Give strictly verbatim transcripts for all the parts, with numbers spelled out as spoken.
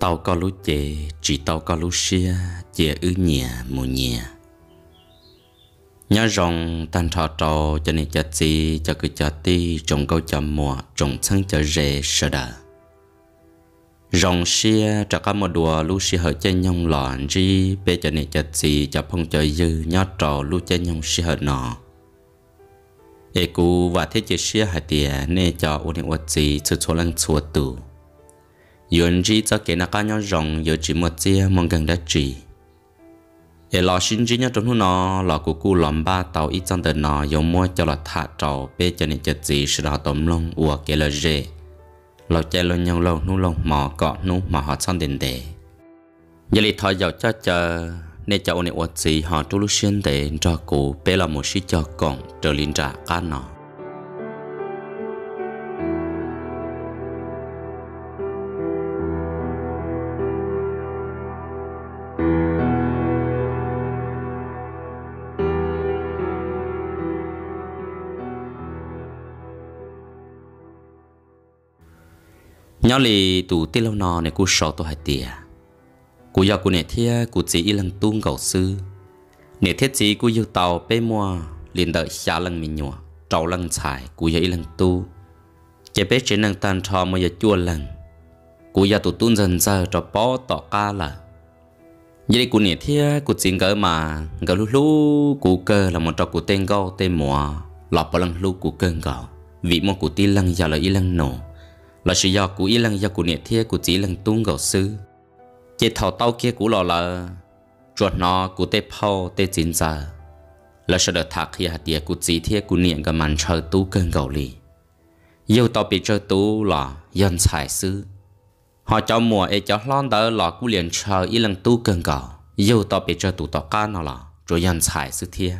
tàu có lú chè chỉ tàu có lú xia chè ư nhà mù nhà nhớ rong tan thọ trò cho nên chặt gì cho cứ chặt ti trồng câu chậm mùa trồng xăng cho rễ sợ đà rong xia cho các mùa đùa lú xia hở chân nhông lọn gì bé cho nên chặt gì cho phong cho dư nhớ trò lú chân nhông xia hở nọ ê cú và thế chế xia hạt tiền nên cho ôn định vật gì sự số lần xua tù yuan chỉ cho cái nào cá nhau rong giờ chỉ một chia mong gần đã chỉ ê lò xin chỉ nhớ trong nó lò của cô làm ba tàu ít trong đời nó dùng mua cho lò thả trâu bé cho nên chất gì sự đó tôm lông ua cái là rễ lò chạy lông nhau lâu nú lông mò cọ nú mà họ xong đến để giờ li thọ giàu cho chờ nên cho ôn định vật gì họ tu lúc xuyên để cho cô bé là một sĩ cho cổng trở lên trả cá nó nhớ lì tụ tê lâu nọ này cú sọ tôi hay tiệt cú giờ cú nè thia cú chỉ ít lần tung cầu sư nè thiết chỉ cú yêu tàu bé mua liền đợi xa lần mình nhọ trâu lần xài cú giờ ít lần tu chế bé trên lần tan trò mà giờ chua lần cú giờ tụ tung dần giờ cho bó tỏ ca là vậy cú nè thia cú chỉ gỡ mà gỡ lú lú cú cơ là một trò cú tên gâu tên mùa lọp bao lần lú cú cơn gạo vì một cú tí lần giờ là ít lần nổ là sự do của ý lăng do của nhiệt thiết của chỉ lăng tung gạo sư chế thầu tàu kia của lò là chuột nó của tê phao tê chín giờ là sự được thạc khi hạt địa của chỉ thiết của nhiệt cái màn chơi tú cơn gạo lì yêu tàu bị chơi tú là dân xài sư họ cho mùa ấy cho lon đỡ lò của liền chơi ý lăng tú cơn gạo yêu tàu bị chơi tú tàu cá nó là rồi dân xài sư thiết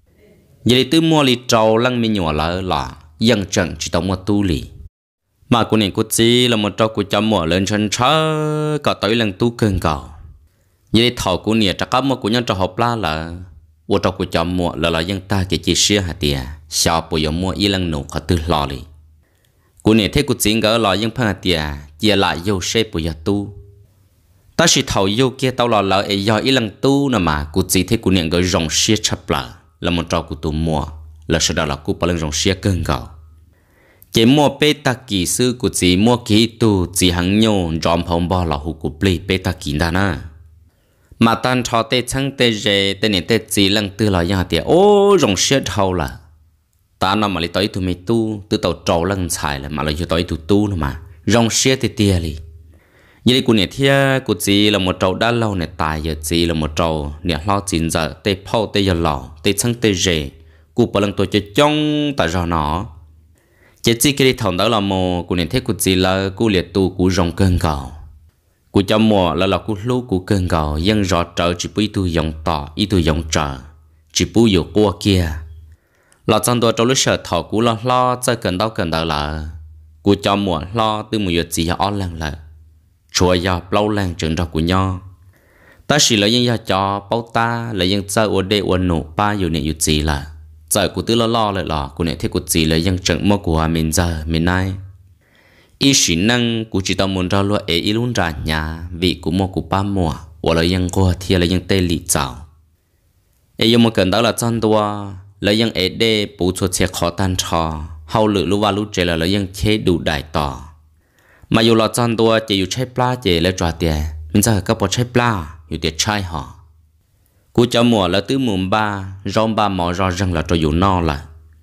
vậy từ mùa lì trâu lăng mi nhỏ là là dân trận chỉ tàu mùa tu lì mà cô này cô chỉ là một trò của chăm mỏ lên chân chớ có tới lần tu cơn cầu như thầu cô này chắc một của nhân trò học la là một trò của chăm mỏ là là dân ta cái chỉ xia hạt tiền sao bây giờ mua y lần nụ họ từ lò đi cô này thấy cô chỉ ngỡ là dân phang hạt tiền chia lại yêu xe bây giờ tu ta chỉ thầu yêu kia tao là là ấy do y lần tu nè mà cô chỉ thấy cô này ngỡ rong xia chắp là là một trò của tu mua là sau đó là cô bắt lần rong xia cơn cầu chỉ mua bê ta kỳ sư của chỉ mua kỹ tu chỉ hàng nhau rõm phong bò là hụt của plei bê ta kỳ đa na mà tan thọ tê chăng tê rề tê nè tê chỉ lần tư là nhà tiệt ô rong xếp thâu là ta nó mà lấy tới tụi mày tu từ tàu trâu lần xài là mà lấy cho tới tụi tu nữa mà rong xếp tê tiệt li vậy của nè thia của chỉ là một trâu đã lâu nè tài giờ chỉ là một trâu nè lo chín giờ tê phao tê giờ lò tê chăng tê rề của bao lần tôi chơi trong tại rõ nó chỉ chỉ cái thằng đó là mồ của nền thế của chị là của liệt tu của rong cơn gạo của cho mồ là là của lú của cơn gạo dân rõ trở chỉ bui tu dòng tỏ ý tu dòng trở chỉ bui dụ qua kia là trong đó trong lúc sợ thọ của lo lo cho cần đâu cần đâu là của cho mồ lo từ một giờ chỉ ở làng là chùa giờ lâu làng trường đó của nhau ta chỉ là dân giờ cho bao ta là dân chơi ở đây ở nổ baอยู่เนี่ยอยู่จีlà giờ của tư lo lo lại lò của này thế của chị là dân trận mơ của mình giờ mình nay ý sĩ năng của chị tao muốn ra lo ấy ý luôn ra nhà vì của mơ của ba mùa hoặc là dân qua thì là dân tây lì chảo ấy dân một cần đó là chân đua là dân ấy đê bố chuột xe khó tan trò hậu lự lưu va lưu chế là là dân chế đủ đại tỏ mà dù là chân đua chỉ dù chế pla chỉ là trò tiền mình giờ các bộ chế pla dù tiền trai họ cú cho mùa là từ mùng ba rong ba mỏ rõ ràng là cho dù no là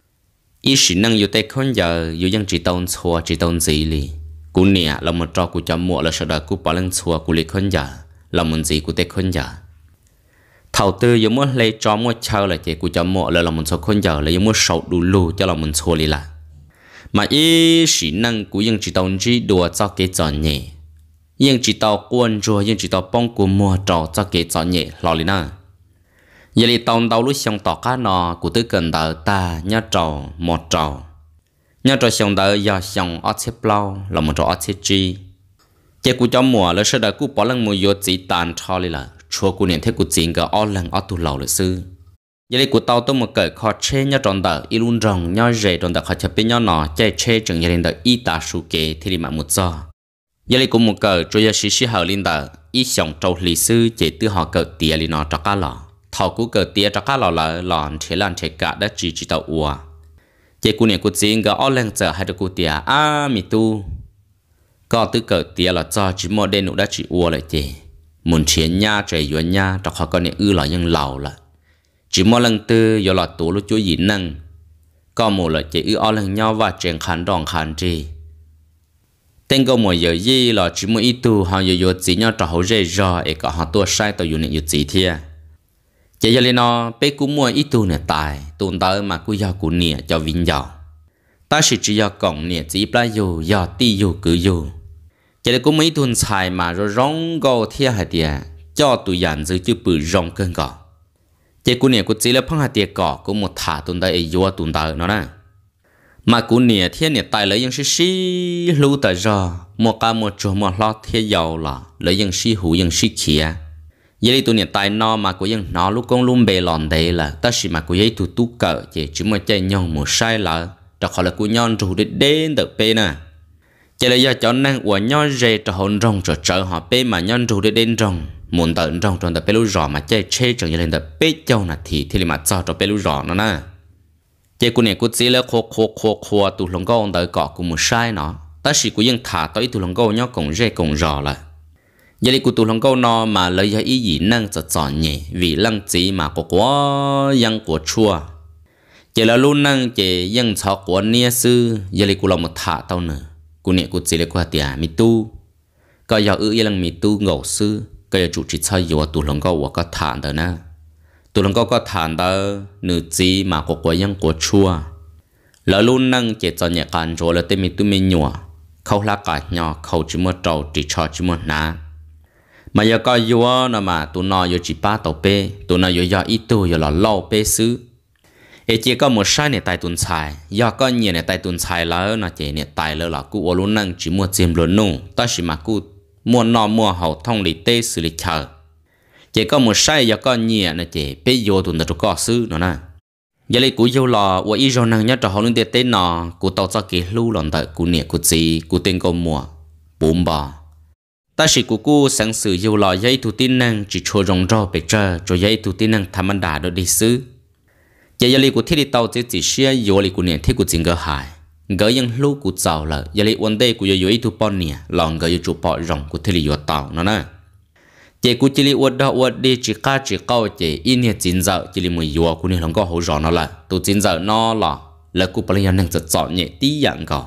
ý sĩ năng dù tây khôn giờ dù dân chỉ tông xua chỉ tông gì li cú nè là một trò cú cho mùa là sau đó cú bỏ lên xua cú lấy khôn giờ là một gì cú tây khôn giờ thầu tư dù muốn lấy cho mua chơi là chỉ cú cho mùa là là một số khôn giờ là dù muốn sầu đủ lù cho là một xua li là mà ý sĩ năng cú dân chỉ tông chỉ đùa cho cái trò nhẹ dân chỉ tao quân rùa dân chỉ tao bông cú mua trò cho cái trò nhẹ lo li na giờ li tông đâu lúc xong tỏ cá nọ của tư cần đợi ta nhớ trầu một trầu nhớ trầu xong đợi giờ xong ở xếp lâu là một trầu ở xếp chi chỉ của cho mùa là sẽ đợi của bỏ lần mùa vô chỉ tàn cho li là chùa của niệm thế của chính cái ở lần ở tu lầu là sư giờ li của tao tôi một cởi khó chế nhớ tròn đợi y luôn rong nhớ rể tròn đợi khó chấp bên nhớ nọ chạy chế chừng giờ lên đợi y ta su kế thì đi mà một giờ giờ này cũng một cờ cho giờ sĩ sĩ hậu linh tờ ít sống trâu lịch sử chỉ từ họ cờ tiệt li nó cho cá lò thầu cú cờ tiệt cho cá lò là lòn chế lan chế cả đã chỉ chỉ tàu ua chỉ cú này cú chính cái ở lên giờ hay được cú tiệt à mi tu có từ cờ tiệt là cho chỉ một đêm nữa đã chỉ ua lại chỉ muốn chiến nha chạy yuan nha cho họ con này ư là những lầu là chỉ một lần tư giờ là tụ lúc chúa gì năng có một là chỉ ư ở lần nhau và chuyện khăn đòn khăn gì tên câu một giờ gì là chỉ một ít tu họ giờ giờ chỉ nhau cho họ dễ dò để có họ tua sai tàu này giờ chỉ thia chỉ giờ lên nó bé cũng mua ít tu này tài tuần tới mà cứ giờ cũng nè cho vinh giàu ta chỉ chỉ giờ cổng nè chỉ bao giờ giờ ti giờ cứ giờ chỉ là cũng mấy tuần xài mà rồi rong go thia hạt tiệt cho tụi dàn giữ chứ bự rong cơn cỏ chỉ cũng nè cũng chỉ là phong hạt tiệt cỏ cũng một thả tuần tới ấy vô tuần tới nó nè mà cú nè thiên nè tài lấy những sĩ sĩ lưu tại giờ một ca một chỗ một lót thiên giàu là lấy những sĩ hữu những sĩ kia vậy tụi nè tài nó mà của những nó lúc con luôn bề lòn đấy là ta chỉ mà của ấy tụi tú cỡ chỉ chỉ mà chạy nhau một sai là cho họ là của nhau rồi đến đến được bên nè chỉ là do cho năng của nhau dễ cho hồn rong cho trợ họ bên mà nhau rồi đến đến rong muốn tận rong trong tập bên lú rò mà chạy chê trong như lên tập bên châu là thì thì mà cho cho bên lú rò nó nè chỉ của này của chỉ là khô khô khô khô tụi lòng câu tới cọ của một sai nó ta chỉ của những thả tới tụi lòng câu nhau cũng dễ cũng rõ là vậy của tụi lòng câu nó mà lấy ra ý gì năng cho chọn nhẹ vì lăng chỉ mà có quá yang của chua chỉ là luôn năng chỉ yang cho của nia sư vậy của lòng một thả tao nữa của này của chỉ là của tiệt mi tu có giờ ư lăng mi tu ngầu sư có giờ chủ chỉ cho yếu tụi lòng câu có thả đó nè tụi lòng câu có thả đó nửa chỉ mà có quá yang của chua là luôn năng chỉ cho nhẹ cản rồi là tên mi tu mi nhua khâu lá cả nhỏ khâu chỉ một trâu chỉ cho chỉ một ná mà giờ có yếu nó mà tụi nó yếu chỉ ba tàu pe tụi nó yếu yếu ít tu yếu là lâu pe xứ ấy chỉ có một sai này tại tuần xài giờ có nhiều này tại tuần xài là nó chỉ này tại là là cụ ở luôn năng chỉ mua tiền luôn nung ta chỉ mà cụ mua nọ mua hậu thông lý tê xử lý chờ chỉ có một sai giờ có nhiều này chỉ pe yếu tuần đó có xứ nó nè giờ lấy cụ yếu là và ít rồi năng nhất cho họ luôn tê tê nọ cụ tàu cho cái lưu lần tại cụ nhẹ cụ gì cụ tên câu mua bốn bò ta chỉ cụ cụ sáng sử yêu lò giấy thủ tin năng chỉ cho rong rau bể trơ cho giấy thủ tin năng tham ăn đà đó đi xứ giờ giờ li cụ thiết đi tàu chỉ chỉ xia yêu li cụ nè thiết cụ chính gỡ hại gỡ những lú cụ giàu là giờ li vấn đề cụ yêu yêu thủ bọn nè lòng gỡ yêu chủ bỏ rong cụ thiết đi yêu tàu nó nè giờ cụ chỉ li uất đó uất đi chỉ cá chỉ câu chỉ in nè chính giờ chỉ li mùi yêu cụ nè lòng có hỗ trợ nó là tụ chính giờ nó là là cụ bây giờ năngจะchọn nhẹ tí dạng cỏ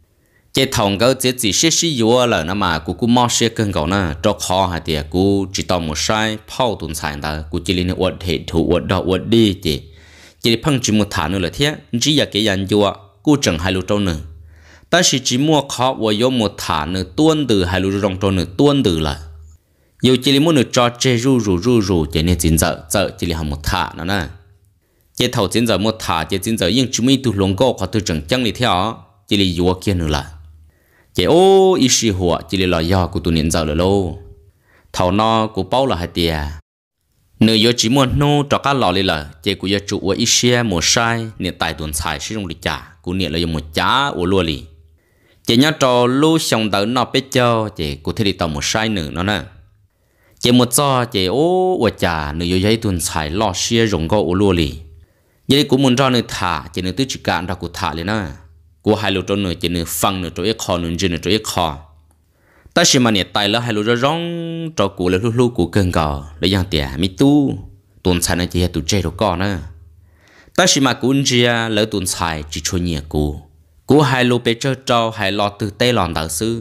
chế thòng cái chế chỉ xí xí yếu là nó mà cú cú mót xí cơn cậu nè cho khó hay thì cú chỉ tao một sai phao tuần sản ta cú chỉ liên uất hệ thủ uất đó uất đi chỉ chỉ phăng chỉ một thả nữa là thế chỉ là cái dạng yếu cú chẳng hai lô trâu nữa ta chỉ chỉ mua khó và yếu một thả nữa tuôn từ hai lô rong trâu nữa tuôn từ là yếu chỉ liên muốn được cho chế ru ru ru ru chỉ nên chính giờ giờ chỉ liên một thả nữa nè chế thầu chính giờ một thả chế chính giờ nhưng chúng mình tu lông go khó tu chẳng chẳng đi theo chỉ liên yếu kia nữa là chỉ ô ý sĩ hùa chỉ là do của tụi niên giờ rồi lô thầu nó của bao là hai tia nếu yếu chỉ muốn nô cho các lò lên là chỉ của yếu chủ của ý sĩ một sai niệm tài tuần xài sử dụng để trả của niệm là dùng một giá ở luôn li chỉ nhớ cho lô xong tới nó biết cho chỉ của thế đi tàu một sai nữa nó nè chỉ một cho chỉ ô ở trả nếu yếu giấy tuần xài lò sĩ dùng go ở luôn li vậy cũng muốn cho người thả chỉ nếu tôi chỉ cạn ra của thả lên nè của hai lô trâu nữa chỉ nửa phăng nửa trâu ít kho nửa chân nửa trâu ít kho ta chỉ mà nhiệt tài là hai lô trâu rong trâu cũ là lú lú cũ cơn gò để giang tiệt mi tu tuần sai này chỉ là tụi chơi đồ con nữa ta chỉ mà cún chia lỡ tuần sai chỉ cho nhiều cũ cũ hai lô bé trâu trâu hai lọ từ tây lòn đạo sư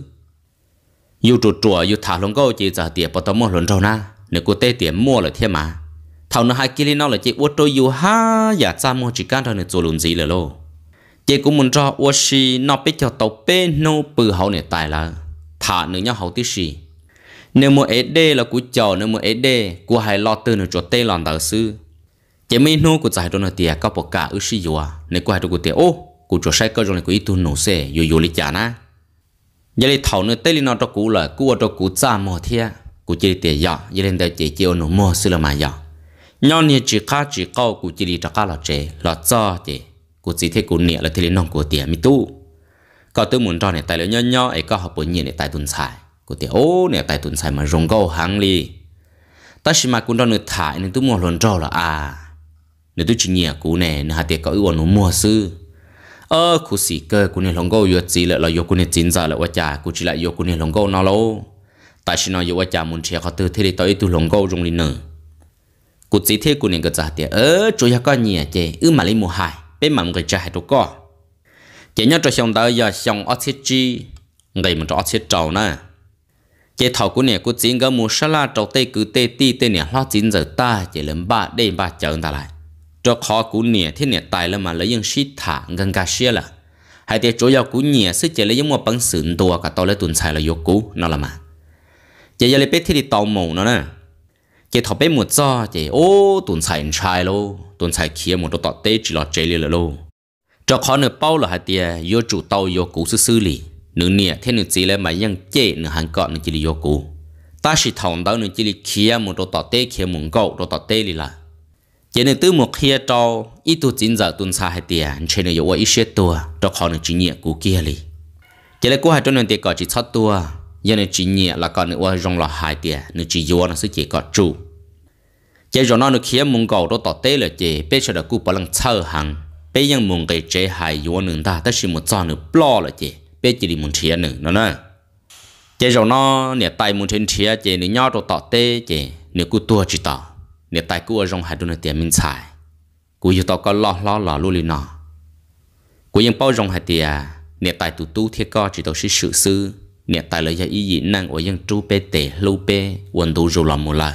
yêu chuột chuột yêu thả lông câu chỉ giờ tiệt bắt đầu mua lon trâu na nếu cô tây tiệt mua là thế mà thầu nó hai kia nó là chỉ uất trâu yêu ha giả cha mua chỉ can thôi nên做luôn gì là lô chỉ cũng muốn cho ô xì nó biết cho tàu bê nô bự hậu này tài là thả nữa nhau hậu tí xì nếu mua ế đê là cú chào nếu mua ế đê cú hay lo tư nữa cho tê lòn đạo sư chỉ mấy nô của giải đồ nó tiệt có bọc cả ư xì dùa nếu cú hay đồ của tiệt ô cú cho sai cơ rồi này cú ít tu nổ xe dù dù lý trả na giờ đi thầu nữa tê li nó cho cú là cú ở cho cú cha mò thia cú chỉ tiệt dọ giờ lên đây chỉ chiều nổ mò xưa là mà dọ nhau này chỉ cá chỉ câu cú chỉ đi cho cá là chế là cho chế cụ chỉ thấy cụ nhẹ là thế nên nó của tiệt mi tu có tôi muốn cho này tài liệu nhỏ nhỏ ấy có học bồi nhẹ này tài tuần xài của tiệt ô nè tại tuần sai mà rong câu hàng li ta chỉ mà cũng đang nửa thải nên tôi mua lần trâu là à nếu tôi chỉ nhẹ cú nè nên hạt tiệt có ưu nó mua sư ơ cú xì cơ cú nè lòng câu yêu gì lại là yêu cú nè chín giờ lại qua trả cú chỉ lại yêu cú nè lòng câu nó lâu tại chỉ nói yêu qua trả muốn chia họ từ thế để tới tôi lòng câu rong li nở cú chỉ thế cú nè cái trả tiệt ơ chủ yếu có nhẹ chứ ư mà lấy mua hại bên mà người trả hay đâu có chỉ nhớ cho xong tới giờ xong ở thiết chi ngày mình cho thiết trâu nè chỉ thầu của nè của chính cái mua salad trâu tê cứ tê ti tê nè lo chín giờ ta chỉ làm ba đây ba chờ ta lại cho khó của nè thế nè tài là mà lấy những shit thả gần cả xe là hay để chỗ của nè sẽ chỉ lấy những một bằng sườn tua cả tao lấy tuần xài là vô cú nó là mà chỉ giờ lấy bé thì tàu mù nó nè chỉ thầu bé một giờ chỉ ô tuần xài xài lô tuần xài kia một đồ tọt tê chỉ là chơi liền lô cho khó nửa bao là hai tia vô chủ tàu vô cú xử xử lý nửa nè thế nửa chỉ là màยังchế nửa hàng cọ nửa chỉ là vô cú ta chỉ thòng đó nửa chỉ là kia một đồ tọt tê kia một gạo đồ tọt tê đi là chỉ nửa từ một kia cho ít tu chín giờ tuần xa hai tia trên nửa vô ít xe tua cho khó nửa chỉ nhẹ cú kia đi chỉ là cú hai cho nửa tia cọ chỉ sáu tua giờ nửa chỉ nhẹ là còn nửa qua rong là hai tia nửa chỉ vô nó sẽ chỉ cọ trụ chỉ rồi nó nửa kia một gạo đồ tọt tê là chỉ bây giờ là cú bảo lăng chờ hàng bây giờ muốn cái chế hại vô nương ta ta chỉ một trò nửa plo là chế bây chỉ đi muốn chia nửa nó nè chế rồi nó nè tay muốn trên chia chế nửa nhau đồ tọt tê chế nửa cú tua chỉ tọt nè tay cú ở trong hai đôi nửa tiền mình xài cú yêu tọt có lo lo lo luôn liền nọ cúยังbao trong hai tiền nè tay tụ tu thiết co chỉ tọt sĩ sự sư nè tay lấy ra ý gì năng ởยังchú bê tê lưu bê quần tu rồi làm một lần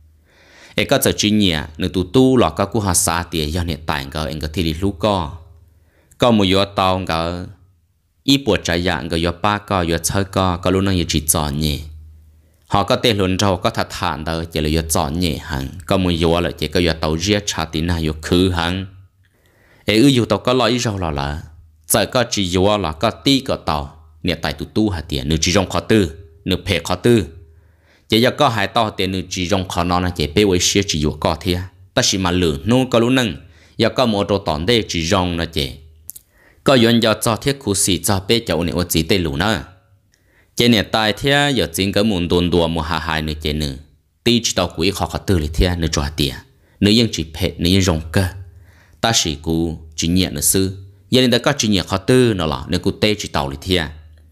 ấy có giờ chỉ nhẹ nửa tu tu là có cú hà sa tiền do nè tài cái anh có thể đi lú co có một gió tàu cái ít buộc trái dạng cái gió ba co gió chơi co có lúc nó chỉ chọn nhẹ họ có tên luôn trâu có thật thản đó chỉ là gió chọn nhẹ hẳn có một gió là chỉ có gió tàu riết trả tiền nào gió khứ hẳn ấy ư gió tàu có loại rau là là giờ có chỉ gió là có tí có tàu nè tài tu tu hạt tiền nửa chỉ trong khó tư nửa phê khó tư chỉ do có hai tao tiền nửa chỉ trong khó nó là chỉ bé với xe chỉ có có thế ta chỉ mà lử nô có lúc nâng do có một đồ tòn đây chỉ trong là chỉ có yon do cho thiết khu sĩ cho bé cháu này ở chỉ tây lù nữa chỉ này tài thế giờ chính cái muốn đồn đùa một hà hai nữa chỉ nữa tí chỉ tao quý khó khó tư lịch thế nữa cho tiền nữa nhưng chỉ phê nữa nhưng rong cơ ta chỉ cú chỉ nhẹ nữa sư giờ nên ta có chỉ nhẹ khó tư nó là nữa cú tây chỉ tao lịch thế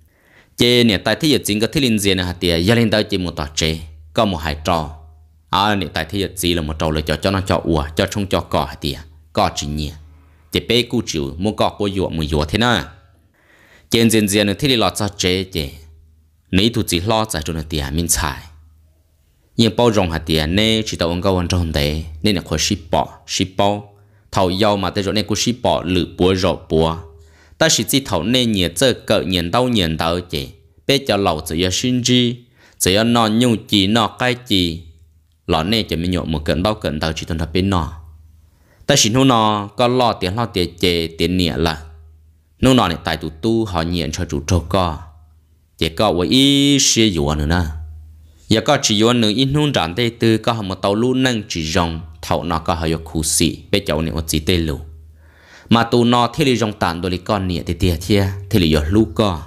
chế nè tại thế giờ chính cái thiết liên diện hạt tiền gia lên tới chỉ một tọt chế có một hai trò à nè tại thế giờ chỉ là một trò là cho cho nó cho ủa cho trong cho cỏ hạt tiền cỏ chỉ nhẹ chế bé cú chịu mua cỏ của dụa mua dụa thế nào trên diện diện nè thiết lo cho chế chế nếu tụi chỉ lo giải cho nó tiền mình xài nhưng bao rong hạt tiền nè chỉ tao ông cao hơn trong đấy nên là khỏi ship bỏ ship bao thầu giàu mà tới chỗ này cú ship bỏ lử bùa rồi bùa ta chỉ chỉ thầu nên nhẹ giờ cỡ nhận đau nhận đau chị bé cho lẩu chỉ là sinh chi chỉ là nọ nhung chỉ nọ cái chỉ lọ nên chỉ mình nhộn một cận đau cận đau chỉ toàn là bên nọ ta chỉ nô nọ có lo tiền lo tiền chè tiền nhẹ là nô nọ này tại tụ tu họ nhẹ cho chủ trâu co chỉ có với ý xe dùa nữa nè giờ có chỉ dùa nữa ít nôn tràn tê tư có họ một tàu lú nâng chỉ rong thầu nọ có họ có khu sĩ bé cháu này ở chỉ tê lù mà tụ nọ thế là trong tàn đôi con nhẹ thì tiệt thia thế là giờ lú co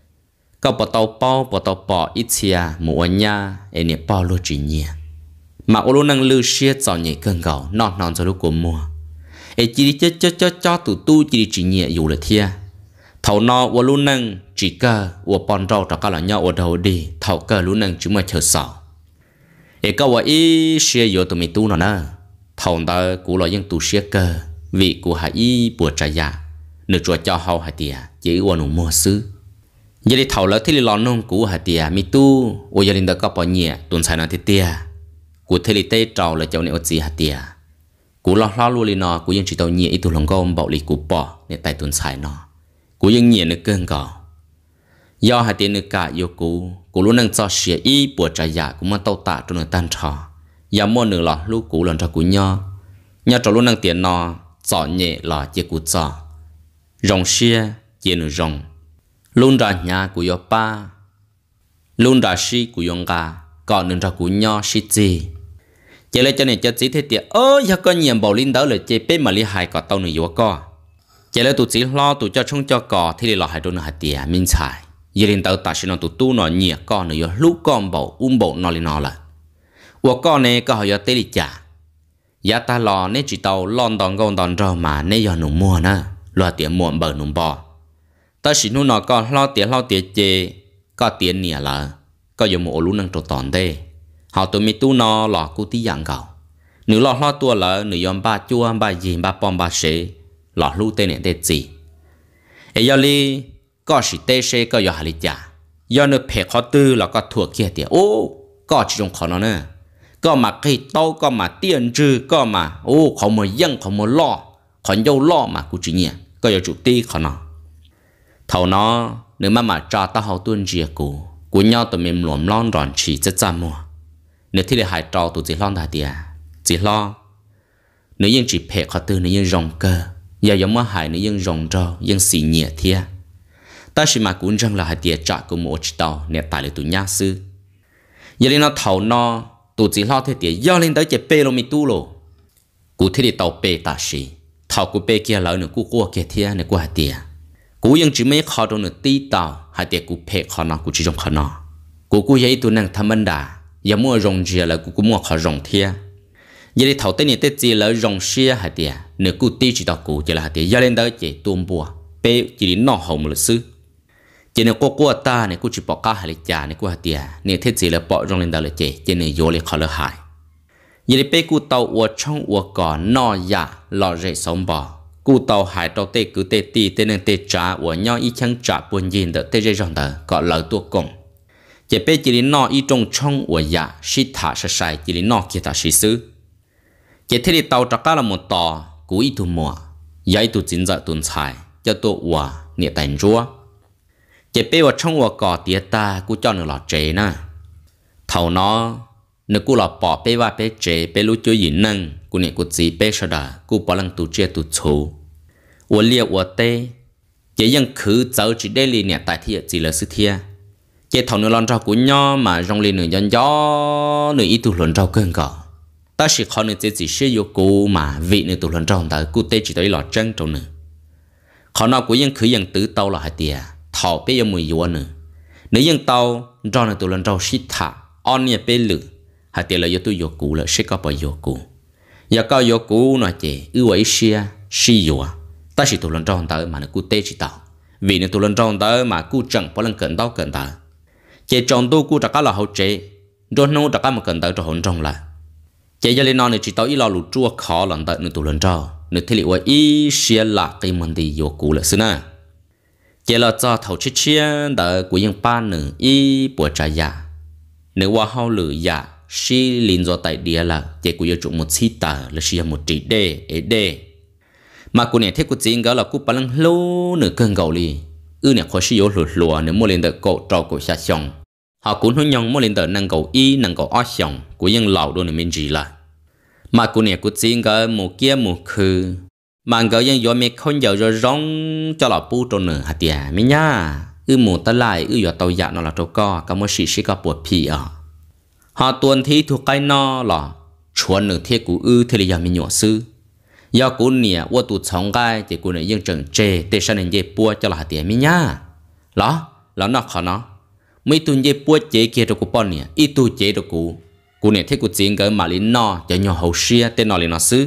có bỏ tàu bao bỏ tàu bỏ ít xia mua nha em nhẹ bao lô chỉ nhẹ mà ô lô năng lưu xia cho nhẹ cơn gạo non non cho lúc của mua em chỉ đi cho cho cho cho tụ tu chỉ chỉ nhẹ dù là thia thầu nọ ô lô năng chỉ cơ ô bòn rau cho các là nhau ô đầu đi thầu cơ lô năng chúng mà chờ sợ em có vậy ít xia vô tụi mình tu nó nè thầu ta cũng là những tu xia cơ vì của hải y bùa trái giả nửa chùa cho hậu hải tiệt chỉ uốn nụ mua xứ giờ đi thầu lỡ thì lon nông của hải tiệt mi tu ô giờ linh đã có bao nhiêu tuần sai nó thì tiệt của thế li tây trâu là cháu này ở gì hải tiệt của lo lo luôn li nó của những chỉ tàu nhẹ ít tu lòng gom bảo li của bỏ để tại tuần sai nó của những nhẹ nó cơn gò do hải tiệt nó cả yêu của của luôn năng cho xỉa y bùa trái giả cũng mà tàu tạ trong nó tan trò giờ mua nửa lọ lúc của lần cho của nhau nhau trâu luôn năng tiền nó chọn nhẹ là chỉ cú chọn rong xia chỉ nửa rong luôn ra nhà của yo ba luôn ra xí của yong gà còn nửa ra của nhau xí gì chỉ lấy cho nên cho chỉ thế tiệt ơ giờ có nhiều bảo linh đó là chỉ bé mà li hại có tàu nửa yo co chỉ lấy tụi chỉ lo tụi cho chung cho cò thì là hại đôi nửa hại tiệt minh xài giờ lên tàu ta sẽ nó tụ tu nó nhẹ con nữa lúc con bộ um bộ nó lên nó là và con này có họ giờ tê đi trả giá ta lo nên chỉ tàu lon đòn gòn đòn rau mà nên giờ nung mua nè lo tiền muộn bờ nung bò ta chỉ nu nó con lo tiền lo tiền chê có tiền nhẹ là có giờ một lũ năng trộn tòn đây họ tụi mi tu nó lọ cú tí dạng gạo nếu lọ lo tua là nếu yom ba chua ba gì ba pom ba sế lọ lũ tên này tên gì ấy giờ li có chỉ tên sế có giờ hà li trả giờ nó phải khó tư là có thuộc kia tiền ô có chỉ trong khó nó nè có mà cái tao có mà tiền trừ có mà ô không mà dân không mà lo còn dâu lo mà cú chỉ nhẹ có giờ chủ ti khó nó thầu nó nếu mà mà cho tao hậu tuân chia cú cú nhau tụi mình luồn lon ròn chỉ rất chăm mua nếu thì để hại trò tụi chỉ lon đại tiệt chỉ lo nếu như chỉ phê khó tư nếu như rong cơ giờ giống mà hại nếu như rong rau như xì nhẹ thiệt ta chỉ mà cũng rằng là hại tiệt trả của một chỉ tàu nè tại lại tụi nhá sư giờ nên nó thầu nó tụi chỉ lo thế tiệt giờ lên tới chỉ pê lo mi tu lo cú thế thì tàu pê ta xí thầu cú pê kia lỡ nữa cú qua kia thiệt nữa cú hại tiệt cúยังchỉ mấy khó đâu nữa tí tàu hại tiệt cú phê khó nó cú chỉ trong khó nó cú cú vậy tụi nàng tham vấn đà giờ mua rong gì là cú cú mua khó rong thiệt giờ đi thầu tên này tên gì là rong xia hại tiệt nếu cú tí chỉ tàu cú chỉ là hại tiệt giờ lên tới chỉ tuôn bùa pê chỉ đi nọ hồng là sư chỉ nếu cô cô ta này cú chỉ bỏ cá hại chả này cú hại tiệt nếu thế gì là bỏ rong lên đó là chỉ chỉ nếu vô lên khó là hại giờ đi pê cú tàu uo trong uo cỏ nọ ya lò rễ sống bò cú tàu hải tàu tê cứ tê tì tê nên tê trả của nhau ít chẳng trả buồn gì đỡ tê dây rong đỡ có lỡ tua cùng chỉ biết chỉ lý nọ ít trong trong của nhà sĩ thả sẽ sai chỉ lý nọ kia ta sĩ sư chỉ thế thì tàu trả là một tàu cú ít thu mùa giấy tu chính giờ tuần xài cho tôi của nhiệt thành chúa chỉ biết vào trong của cỏ tía ta cú cho nó lọt chế nè thầu nó nếu cú lọt bỏ bé và bé chế bé lú chơi gì nâng cú này cú chỉ bé sao đó cú bỏ lần tu chơi tu chú của liệt của tê chỉ dân khử dấu chỉ để liền nhiệt tại thiệt chỉ là sự thiệt chỉ thầu nó lon rau của nhau mà rong lên nửa gió gió nửa ít tu lon rau cơn cỏ ta chỉ khó nửa chỉ chỉ sử dụng cú mà vị nửa tu lon rau ta cú tê chỉ tới lọt chân trong nửa khó nào của dân khử dân tứ tàu là hai tiệt thầu bé dân mùi yếu nửa nếu dân tàu rau nửa tu lon rau xít thả on nhiệt bé lử hai tiệt là do tu yếu cú là sẽ có bao yếu cú giờ có yếu cú nó chỉ ưu ấy xia xì yếu ta chỉ tu lon rau ta mà nó cú tê chỉ tàu vì nửa tu lon rau ta mà cú chẳng bao lần cận tàu cận ta chế trong tu cú trả cá là hậu chế rồi nô trả cá một cần tới cho hỗn trong là chế giờ lên non này chỉ tao ít lo lụt chua khó lần tới nửa tụ lần trâu nửa thế liệu ý xia là cái món gì vô cú là xưa nè chế là cho thầu chết chia đỡ của những ba nửa ý bùa trả giả nửa qua hậu lử giả xí liền do tại địa là chế của yêu một xí tờ là xí một trị đê ế đê mà của này thế của chính đó là cú ba lần lâu nửa cơn gầu li ư nè khó sử dụng lụt lụa nếu mua lên đợt cổ trâu của xa xong họ cũng hướng nhong mua lên đợt năng cầu y năng cầu ót xong của dân lão đôi này mình gì là mà của nè của chính cái một kia một khư mà cái dân do mình không giờ rồi rong cho là pu trâu nửa hạt tiền mình nhá ư một ta lại ư giờ tàu dạ nó là trâu co cả một sĩ sĩ có bột pì à họ tuần thi thuộc cái nó là chuẩn nửa thiết của ư thì là giờ mình nhỏ sư do cú nè qua tụt sống gai thì cú này dân trần chê để sao nên dễ bua cho là tiền mi nhá đó là nó khó nó mấy tuần dễ bua chế kia cho cú bọn nè ít tu chế cho cú cú này thấy cú chiến cái mà lính nó cho nhau hậu xia tên nó liền nó xứ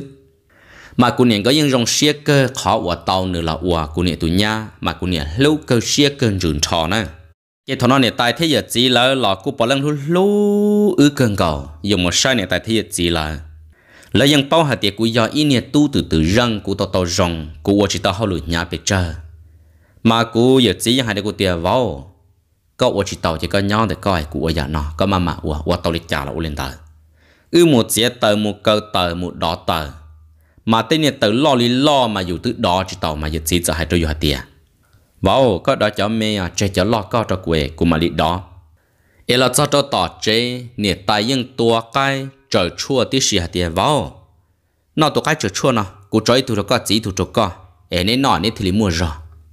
mà cú này có dân rong xia cơ khó qua tàu nữa là qua cú này tụi nhá mà cú này lâu cơ xia cơ rừng trò nè cái thằng nó này tại thế giờ chỉ là là cú bỏ lăng lu lu ư cơn cầu dùng một sai này tại thế giờ chỉ là là dân bao hạt tiệt của do ý nghĩa tu từ từ răng của tao tao rong của chỉ tao hao lụi nhà bị chơi mà của giờ chỉ dân hai đứa của tiệt vào có chỉ tao chỉ có nhau để coi của giờ nó có mà mà của của tao lịch trả là lên tờ ư một chiếc tờ một cơ tờ một đỏ tờ mà tên này tờ lo li lo mà dù tự đó chỉ tao mà giờ chỉ cho hai đứa hạt tiệt vào có đó cho mẹ à chơi cho lo có cho quê của mà lịch đó ấy là cho cho tao chơi nè tài dân tua cái trời chua tí xì hạt tiền vào nó tụi cái trời chua nó cú trời tụi nó có chỉ tụi nó có ấy nên nó nên thì mua rồi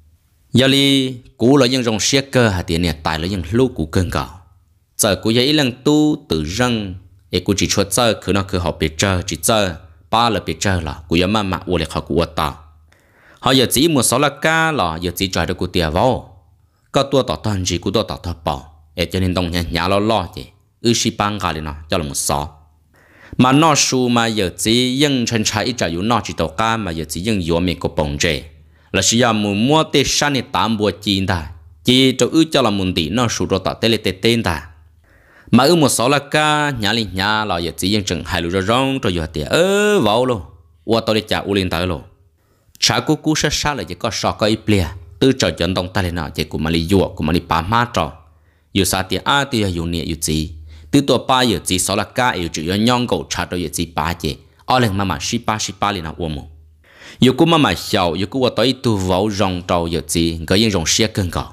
giờ li cú là những dòng xe cơ hạt tiền này tài là những lú cú cơn gạo giờ cú vậy lần tu từ răng ấy cú chỉ chua chơi cứ nó cứ học biết chơi chỉ chơi ba là biết chơi là cú yếm mà mà uổng họ cú tao họ giờ chỉ một số là cá là giờ chỉ trời được cú tiền vào có tua tỏ toàn gì cũng tua tỏ tỏ bỏ để cho nên đồng nhà nhà lo lo gì ư si bang gà đi nó cho là một xó mà nó su mà giờ chỉ dân chân trái ít trả nó chỉ tàu cá mà giờ chỉ dân yếu mình có bồng rễ là chỉ là muốn mua tê san để tạm bùa chín ta chỉ cho ư cho là muốn tí nó su rồi tạo tê lệ tê tên ta mà ư một số là cá nhà liền nhà là giờ chỉ dân chừng hai lúa rong rồi giờ tiệt ơ vào luôn qua tao đi trả u lên tới luôn trả cú cú sát sát là chỉ có sọ có ít bia từ trò chọn đồng ta lên nào chỉ cũng mà đi dùa cũng mà đi bám mát trò dù sao thì ai thì dù nhẹ dù gì từ tuổi ba giờ chỉ số là cá yêu chỉ nhon cầu trả đôi giờ chỉ ba chỉ ở lên mà mà十八十八lên nào uống mu dù cũng mà mà giàu dù cũng tới tu vào rong trâu giờ chỉ cái những rong xe cân cầu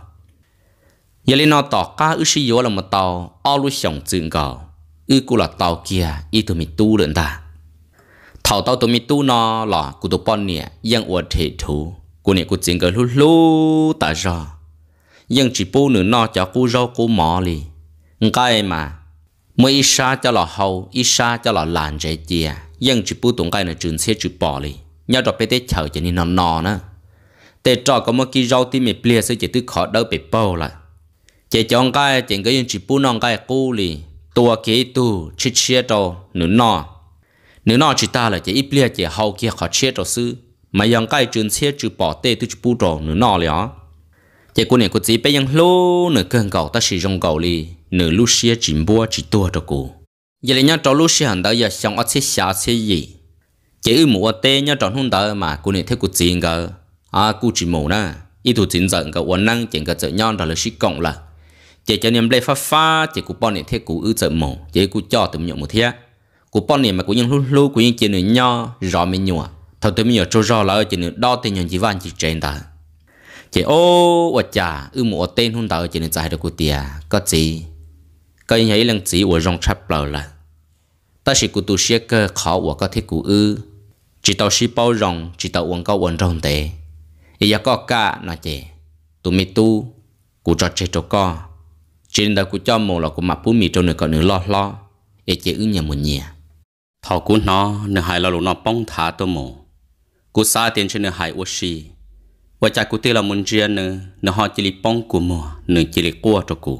giờ lên nó tỏ cá ư sĩ yếu là một tàu ở lúc sống chừng cầu ư cũng là tàu kia ít tụi mình tu lên ta thầu tàu tụi mình tu nó là của tụi bọn nè yang uất thể thú của nè của chừng cái lú lú ta raยังchỉ bố nữa nó cho cô rau cô mỏ li cái mà mỗi ít xa cho là hậu ít xa cho là làn trái chiaยังchỉ bố tụng cái này trường xe chữ bỏ li nhau cho bé tết chờ cho nên nó nọ nữa tết trò có một cái rau tí mệt bia sẽ chỉ từ khó đỡ bị bao lại chỉ chọn cái chỉ cáiยังchỉ bố non cái cô li tua kế tu chết chết đâu nữa nọ nữa nọ chỉ ta là chỉ ít bia chỉ hậu kia khó chết đâu sư mà yang cái trường xe chữ bỏ tết từ chữ bố đâu nữa nọ liền chỉ cô này cô chỉ bé yang lô nửa cơn cầu ta sử dụng cầu li nửa lúc xưa chỉ mua chỉ tua cho cô giờ này nhá trò lúc xưa hẳn đó giờ xong ở xe xa xe gì chỉ ư mua tê nhá trò không đỡ mà cô này thấy cô chỉ ngờ à cô chỉ mua nè ít thủ chính dẫn cái uốn năng chỉ cái chợ nhon rồi là xí cộng là chỉ cho nên lấy pha pha chỉ cô bọn này thấy cô ư chợ mua chỉ cô cho tụi nhộng một thế cô bọn này mà côยังlúc lúc côยังchỉ nửa nho rõ mình nhọ thầu tụi mình nhọ trâu rõ là chỉ nửa đo tiền nhọn chỉ van chỉ trên ta chỉ ô và chả ư một tên hôn tao chỉ nên giải được của tia có gì cái nhảy lần chỉ của rong chắp lờ là ta chỉ của tu sĩ cơ khó của có thể của ư chỉ tao chỉ bao rong chỉ tao uống cao uống rong tệ ý có cả nó chỉ tụi mi tu của trò chơi trò co chỉ nên của cho một là của mặt bún mì trong nửa còn nửa lo lo ý chỉ ư nhà một nhà thọ của nó nửa hai là lúc nó bông thả tôi mồ của xa tiền trên nửa hai uất xì và cha cụ tiêu là muốn riêng nữa nó họ chỉ li bông của mùa nửa chỉ li cua cho cụ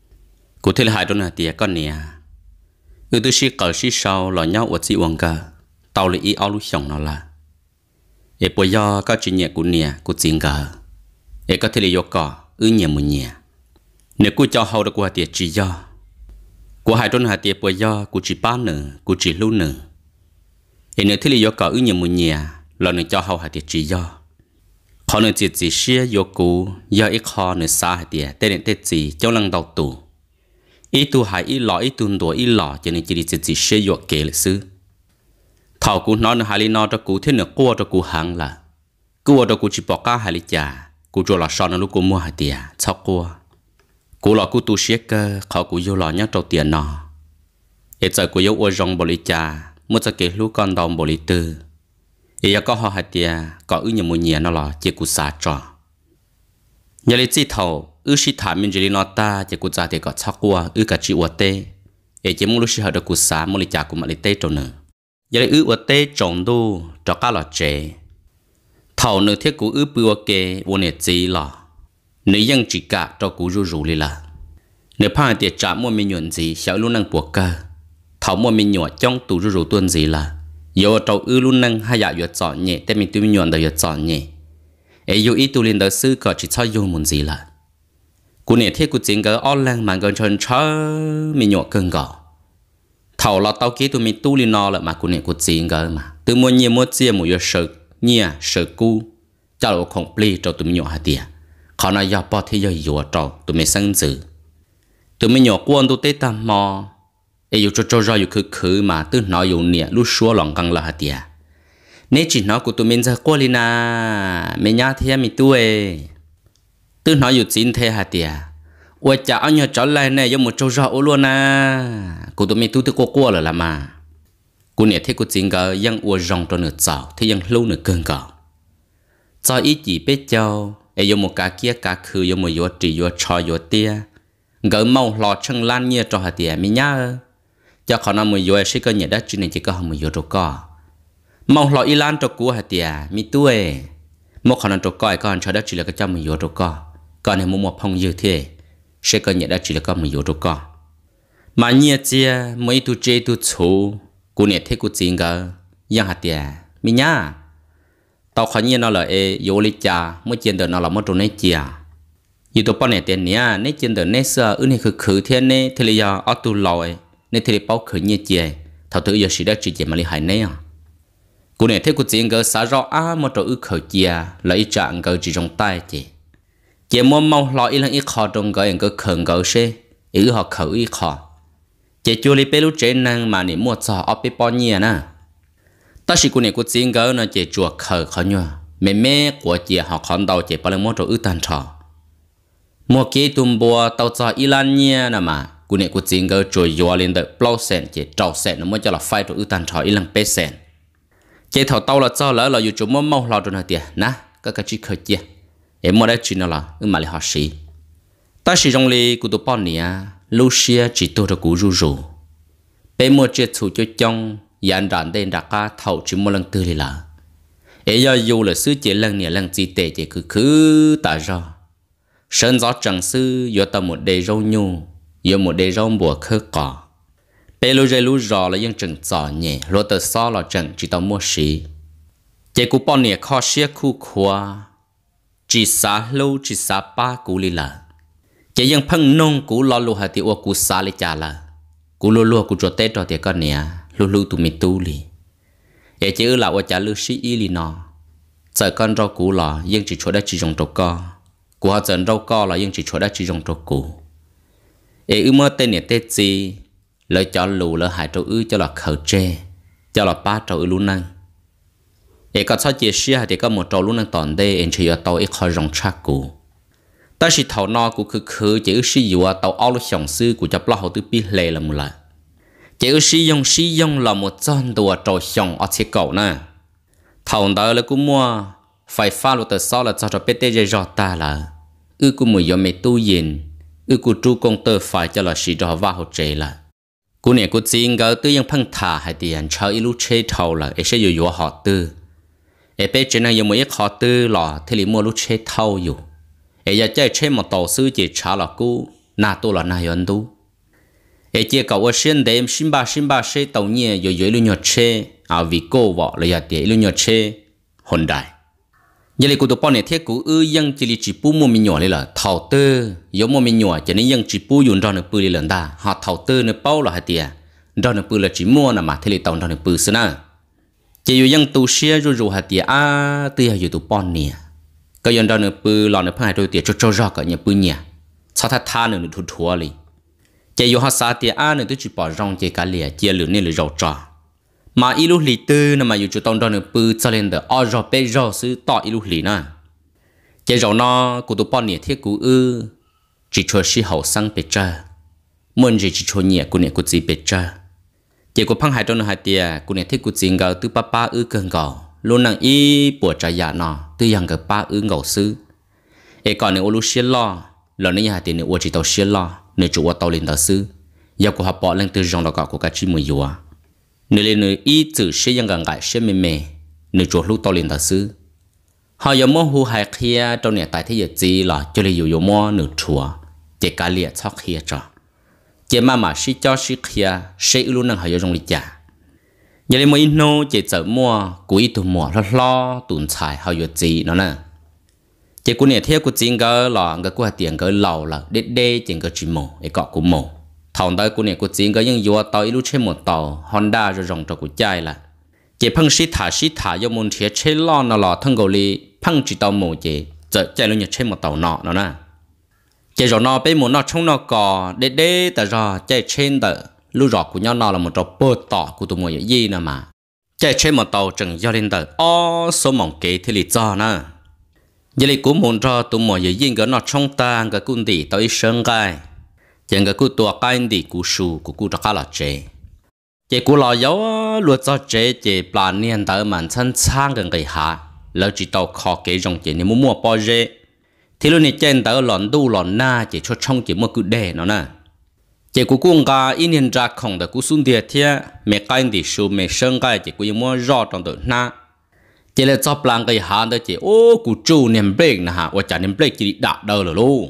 cụ tiêu là hai đứa này tiệt con nè người tôi xí cởi xí sau là nhau ở chỉ uống cả tàu là ý áo lúc sống nó là để bây giờ các chuyện nhẹ của nè của chính cả để có thể là do cả ư nhẹ một nhẹ nếu cụ cho hậu được của tiệt chỉ do của hai đứa này tiệt bây giờ cụ chỉ ba nữa cụ chỉ lưu nữa để nếu thế là do cả ư nhẹ một nhẹ là nếu cho hậu hai tiệt chỉ do họ nên chỉ chỉ xia vô cú do ít họ nên xa hạt địa tên nên tên gì trong lần đầu tù ít tu hại ít lọ ít tuần đùa ít lọ cho nên chỉ chỉ chỉ xia vô kể lịch sử thảo cú nói nên hai lý nó cho cú thế nữa qua cho cú hàng là cú cho cú chỉ bỏ cá hai lý trà cú cho là son nó lúc cú mua hạt địa sau qua cú là cú tu xia cơ họ cú vô lọ nhát trâu tiền nọ ít giờ cú vô ô rong bồ lý trà mua cho kể lúc con đồng bồ lý tư ý có họ hạt tiền có ư nhiều mùi nhẹ nó là chỉ cụ xả trò nhà lấy chỉ thầu ư sĩ thả mình chỉ nó ta chỉ cụ ra thì có chắc qua ư cả chỉ uất tê ý chỉ muốn lúc sĩ họ được cụ xả muốn lấy trả cụ mà lấy tê trâu nữa nhà lấy ư uất tê trồng đu cho cá lọt chế thầu nữa thiết cụ ư bùa kê vô nè chỉ là nếu dân chỉ cả cho cụ rủ rủ đi là nếu phang tiền trả mua mình nhuận gì sợ luôn năng buộc cơ thầu mua mình nhuận trong tủ rủ rủ tuần gì là yo trâu ư luôn năng hay dạ yo chọn nhẹแต่mình tụi nhọn đời yo chọn nhẹ ấy yo ít tụi lên đời sư có chỉ cho yo muốn gì là cú nè thế cú chính cái on lang mà gần chân chớ mình nhọ cưng gò thầu là tao kia tụi mình tu lên nó là mà cú nè cú chính cái mà từ mua nhiều mua chia mua yo sợ nhẹ sợ cú cho nó không plei cho tụi mình nhọ hạt tiền họ nói yo bỏ thế yo yo trâu tụi mình sinh tử tụi mình nhọ quan tụi tê tam mò ấy yêu cho cho ra yêu khứ khứ mà từ nó yêu nhẹ lúc xua lòng căng là hạt tiền nếu chỉ nó của tụi mình ra qua đi na mình nhá thế mình tuổi từ nó yêu chín thế hạt tiền ôi chả anh nhớ trở lại này yêu một cho ra ô luôn na của tụi mình tu từ qua qua rồi là mà của nhẹ thế của chín cái ยัง uo rong cho nửa chảo thế ยัง lâu nửa cơn cào cho ít chỉ biết cho ấy yêu một cá kia cá khứ yêu một yêu chỉ yêu cho yêu tia gỡ màu lọt chân lan nhẹ cho hạt tiền mình nhá cho họ nằm mười sẽ có nhận đất chỉ nên chỉ có mười rồi có mong lo Iran cho cú hạt tiền mi tuổi một khả năng cho coi con cho đất chỉ là cái trăm mười rồi có còn này mua một phong dư thế sẽ có nhận đã chỉ là có một yếu tố con mà nhẹ chia mấy tu chơi tu chủ cú này thế cú chính cái yang hạt tiền mi nhá tao khó nhiên nó là e yếu lý cha mới chiến được nó là một trong này chia như tụi bọn này tiền nhá này chiến được này sợ ư này khử khử thiên này thì là ở tu lòi này thì là bao khử nhẹ chia thầu tự giờ chỉ đã chỉ chỉ mà li hại này à cú này thế cú chính cái xả rõ á một trong ư khử chia là ít trạng cái chỉ trong tay chỉ chỉ muốn mau lo ít là ít khó trong cái cái khẩn cái xe ít họ khử ít khó chỉ cho li bé lúc trên năng mà niệm mua cho ở bé bao nhiêu nè ta chỉ cú này cú chính cái nó chỉ chùa khử khó nhở mẹ mẹ của chị họ khẩn đầu chỉ bao nhiêu một trong ư tan trò mua kia tụm bùa tàu cho Iran nhé nè mà cú này cú chính cái rồi vô lên được bao sen chỉ trâu sen nó mới cho là phai trong ư tan trò Iran bé sen chỉ thầu tàu là cho lỡ là dù chúng muốn mau lo cho nó tiền nè các cái chỉ khởi chia em mua đấy chỉ nó là ứng mà lại họ xí ta chỉ trong li của tụi bọn này Lucia chỉ tôi được cú ru ru bé mua chiếc thủ cho trong dàn đàn đen đặc ca thầu chỉ mua lần tư li là ấy do dù là sứ chỉ lần này lần gì tệ chỉ cứ cứ ta ra sơn gió trăng sư do tao một đề rau nhu do một đề rau bùa khơi cỏ bé lu dây lu rò là những trừng giỏ nhẹ rồi từ sau là trừng chỉ tao mua xí chỉ của bọn này khó xía khu khoa chỉ xa lâu chỉ xa ba cú li là chỉ những phăng nông cú lo lu hạt tiêu cú xa li chả là cú lu lu cú cho tết cho tiệt con nè lu lu tụi mình tu li ấy chỉ là ở chả lu xí y li nọ giờ con rau cú là nhưng chỉ cho đã chỉ dùng trâu co cú họ dần rau co là nhưng chỉ cho đã chỉ dùng trâu cú ấy ư mơ tên nè tết gì lời cho lù lỡ hại trâu ư cho là khẩu tre cho là ba trâu ư lu năng ấy có sao chia sẻ thì có một trâu lu năng toàn đây anh chỉ ở tàu ít khó rong chắc cú ta chỉ thầu no cú cứ cứ chỉ ư sử dụng tàu ao lu sòng sư của chấp lo hậu tư pi lệ là một lần chỉ ư sử dụng sử dụng là một chân đùa trâu sòng ở chiếc cầu nè thầu đó là cú mua phải pha lu từ sau là cho cho pet dây giọt ta là ư cú mùi do mẹ tu yên ư cú tru công tơ phải cho là sử dụng vào hậu chế là cú này cú chính cái tư yang phăng thả hay tiền chơi ilu chơi thầu là ấy sẽอยู่họ tư ấy bé trên này有một ít họ tư là thì mua lu chơi thầuอยู่ấy giờ chơi chơi một tàu sư chỉ trả là cú na tu là na yon tu ấy chỉ cậu ở xuyên đêm xin ba xin ba xe tàu nhẹ rồi rồi lu nhọt chơi à vì cô vợ là giờ tiền lu nhọt chơi hồn đại như là cụ tụi bọn này thiết cụ ư dân chỉ là chỉ bu mua mình nhỏ là thầu tư giống mua mình nhỏ cho nên dân chỉ bu dùng cho nó bự lên ta họ thầu tư nó bao là hai tiền cho nó bự là chỉ mua là mà thế là tàu cho nó bự xí na chỉ dùng dân tu sửa rồi rồi hai tiền à tư hay dùng tụi bọn này cái dân cho nó bự là nó phải đôi tiền cho cho ra cái nhà bự nhà sao thà thà nó thua thua đi chỉ dùng họ xả tiền à nó tôi chỉ bỏ rong chỉ cả lìa chỉ lửa nên là rau trà mà ilu lì tư nè mà yêu chủ tông cho nó bự cho lên được ở rồi bây giờ sư tỏ ilu lì nè cái rồi nó cụ tụi bọn nhẹ thiết cụ ư chỉ cho sĩ hậu sang bề tra muốn gì chỉ cho nhẹ cụ nhẹ cụ gì bề tra chỉ cụ phăng hai trong hai tia cụ nhẹ thiết cụ gì ngờ từ ba ba ư cơn gầu luôn năng y bùa trả giả nọ từ yang cái ba ư ngầu sư ấy còn nếu lu xia lo lần này hai tiền nếu chỉ tàu xia lo nếu chủ tàu lên tàu sư giờ cụ học bỏ lên từ dòng đó cả cụ cái chi mùi dùa nếu lên nơi ý chữ sẽยังgần gãi sẽ mê mê nếu chuột lúc tao lên thật sư họ có mua hú hai kia trong nhà tại thế giới gì là cho nên有mua nửa chùa chỉ cả liệt chóc kia cho chỉ mà mà sĩ cho sĩ kia sẽ luôn năng họ có trong lịch trả giờ lên mua ít nô chỉ chở mua cuối tuần mua lo lo tuần xài họ có gì nó nè chỉ của nhà theo của chính cái là cái của tiền cái lầu là đê đê chính cái chỉ mồ cái cọ của mồ thằng đó của này của chính cái những vô tàu ilu trên một tàu Honda rồi rong cho của trai là chỉ phăng xí thả xí thả do muốn thiệt chế lo nó là thằng gầu li phăng chỉ tàu mồ chỉ giờ chạy luôn nhặt trên một tàu nọ nó nè chỉ rồi nó bên muốn nó trong nó cò đê đê tại rồi chạy trên tờ lưu rõ của nhau nó là một trò bơ tỏ của tụi mồi gì nè mà chạy trên một tàu chừng do lên tờ o số mỏng kế thì lì cho nè vậy là của muốn cho tụi mồi gì cái nó trong ta cái cung tỷ tàu ít sơn gai chẳng cái cụ tua cái đi cụ su cụ cụ đã là chế, chỉ cụ lò yếu luật cho chế chỉ plan niên tới màn chân sang gần cái hạ, lỡ chỉ tàu khó kế trong chỉ nên mua mua bao chế, thì lúc này trên tới lòn đu lòn na chỉ cho trong chỉ mua cụ đề nó nè, chỉ cụ cung cả in hiện ra không được cụ xuân địa thiê, mẹ cái đi su mẹ sơn cái chỉ cụ mua rõ trong tự na, chỉ là cho plan cái hàng đó chỉ ô cụ chủ niệm bê nè ha, và chả niệm bê chỉ đã đâu rồi luôn,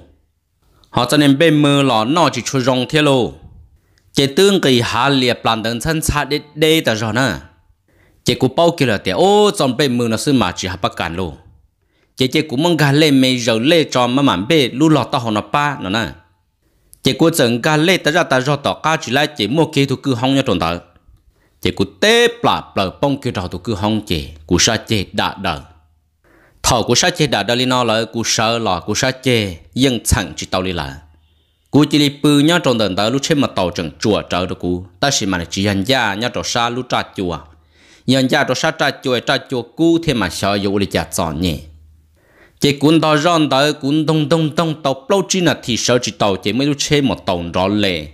họ cho niệm bê mưa lò nó chỉ chui rong thế luôn, chỉ tương cái hàng liệp plan đơn thân sát để để ta rồi nè, chỉ cụ bao kia là để ô trong bê mưa nó xứ mà chỉ hấp bắt cản luôn, chỉ chỉ cụ mong gà lên mày rồi lên cho mà mặn bê lu lọt tao họ nó pa nó nè, chỉ cụ chừng gà lên ta ra ta ra tao cá chỉ lại chỉ mua kia thu cứ hong nhau tròn tao. Chỉ cú té bả bờ bông kia đầu tụ cứ hong chè cú sa chè đã đờ thầu cú sa chè đã đờ lên nó lại cú sợ lò cú sa chè yên chẳng chỉ tàu đi lại cú chỉ đi bự nhá trong đợt đó lúc trên mặt tàu chẳng chùa trở được cú ta chỉ mà chỉ nhận ra nhá trong sa lúc tra chùa nhận ra trong sa tra chùa tra chùa cú thêm mà sợ dụ đi chặt giòn nhẹ chỉ cuốn tàu ròn tới cuốn đông đông đông tàu lâu chi là thì sợ chỉ tàu chỉ mới lúc trên một tàu rõ lệ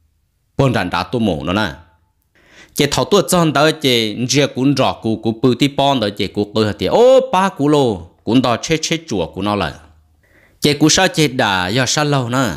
bọn đàn đã tu mổ nó nè chỉ thầu tuột chọn tới chỉ riêng cuốn rõ cú cú bự tí pon tới chỉ cú cơ thì ô ba cú lô cuốn đó chết chết chùa cú nó lại chỉ cú sao chết đã giờ sao lâu nữa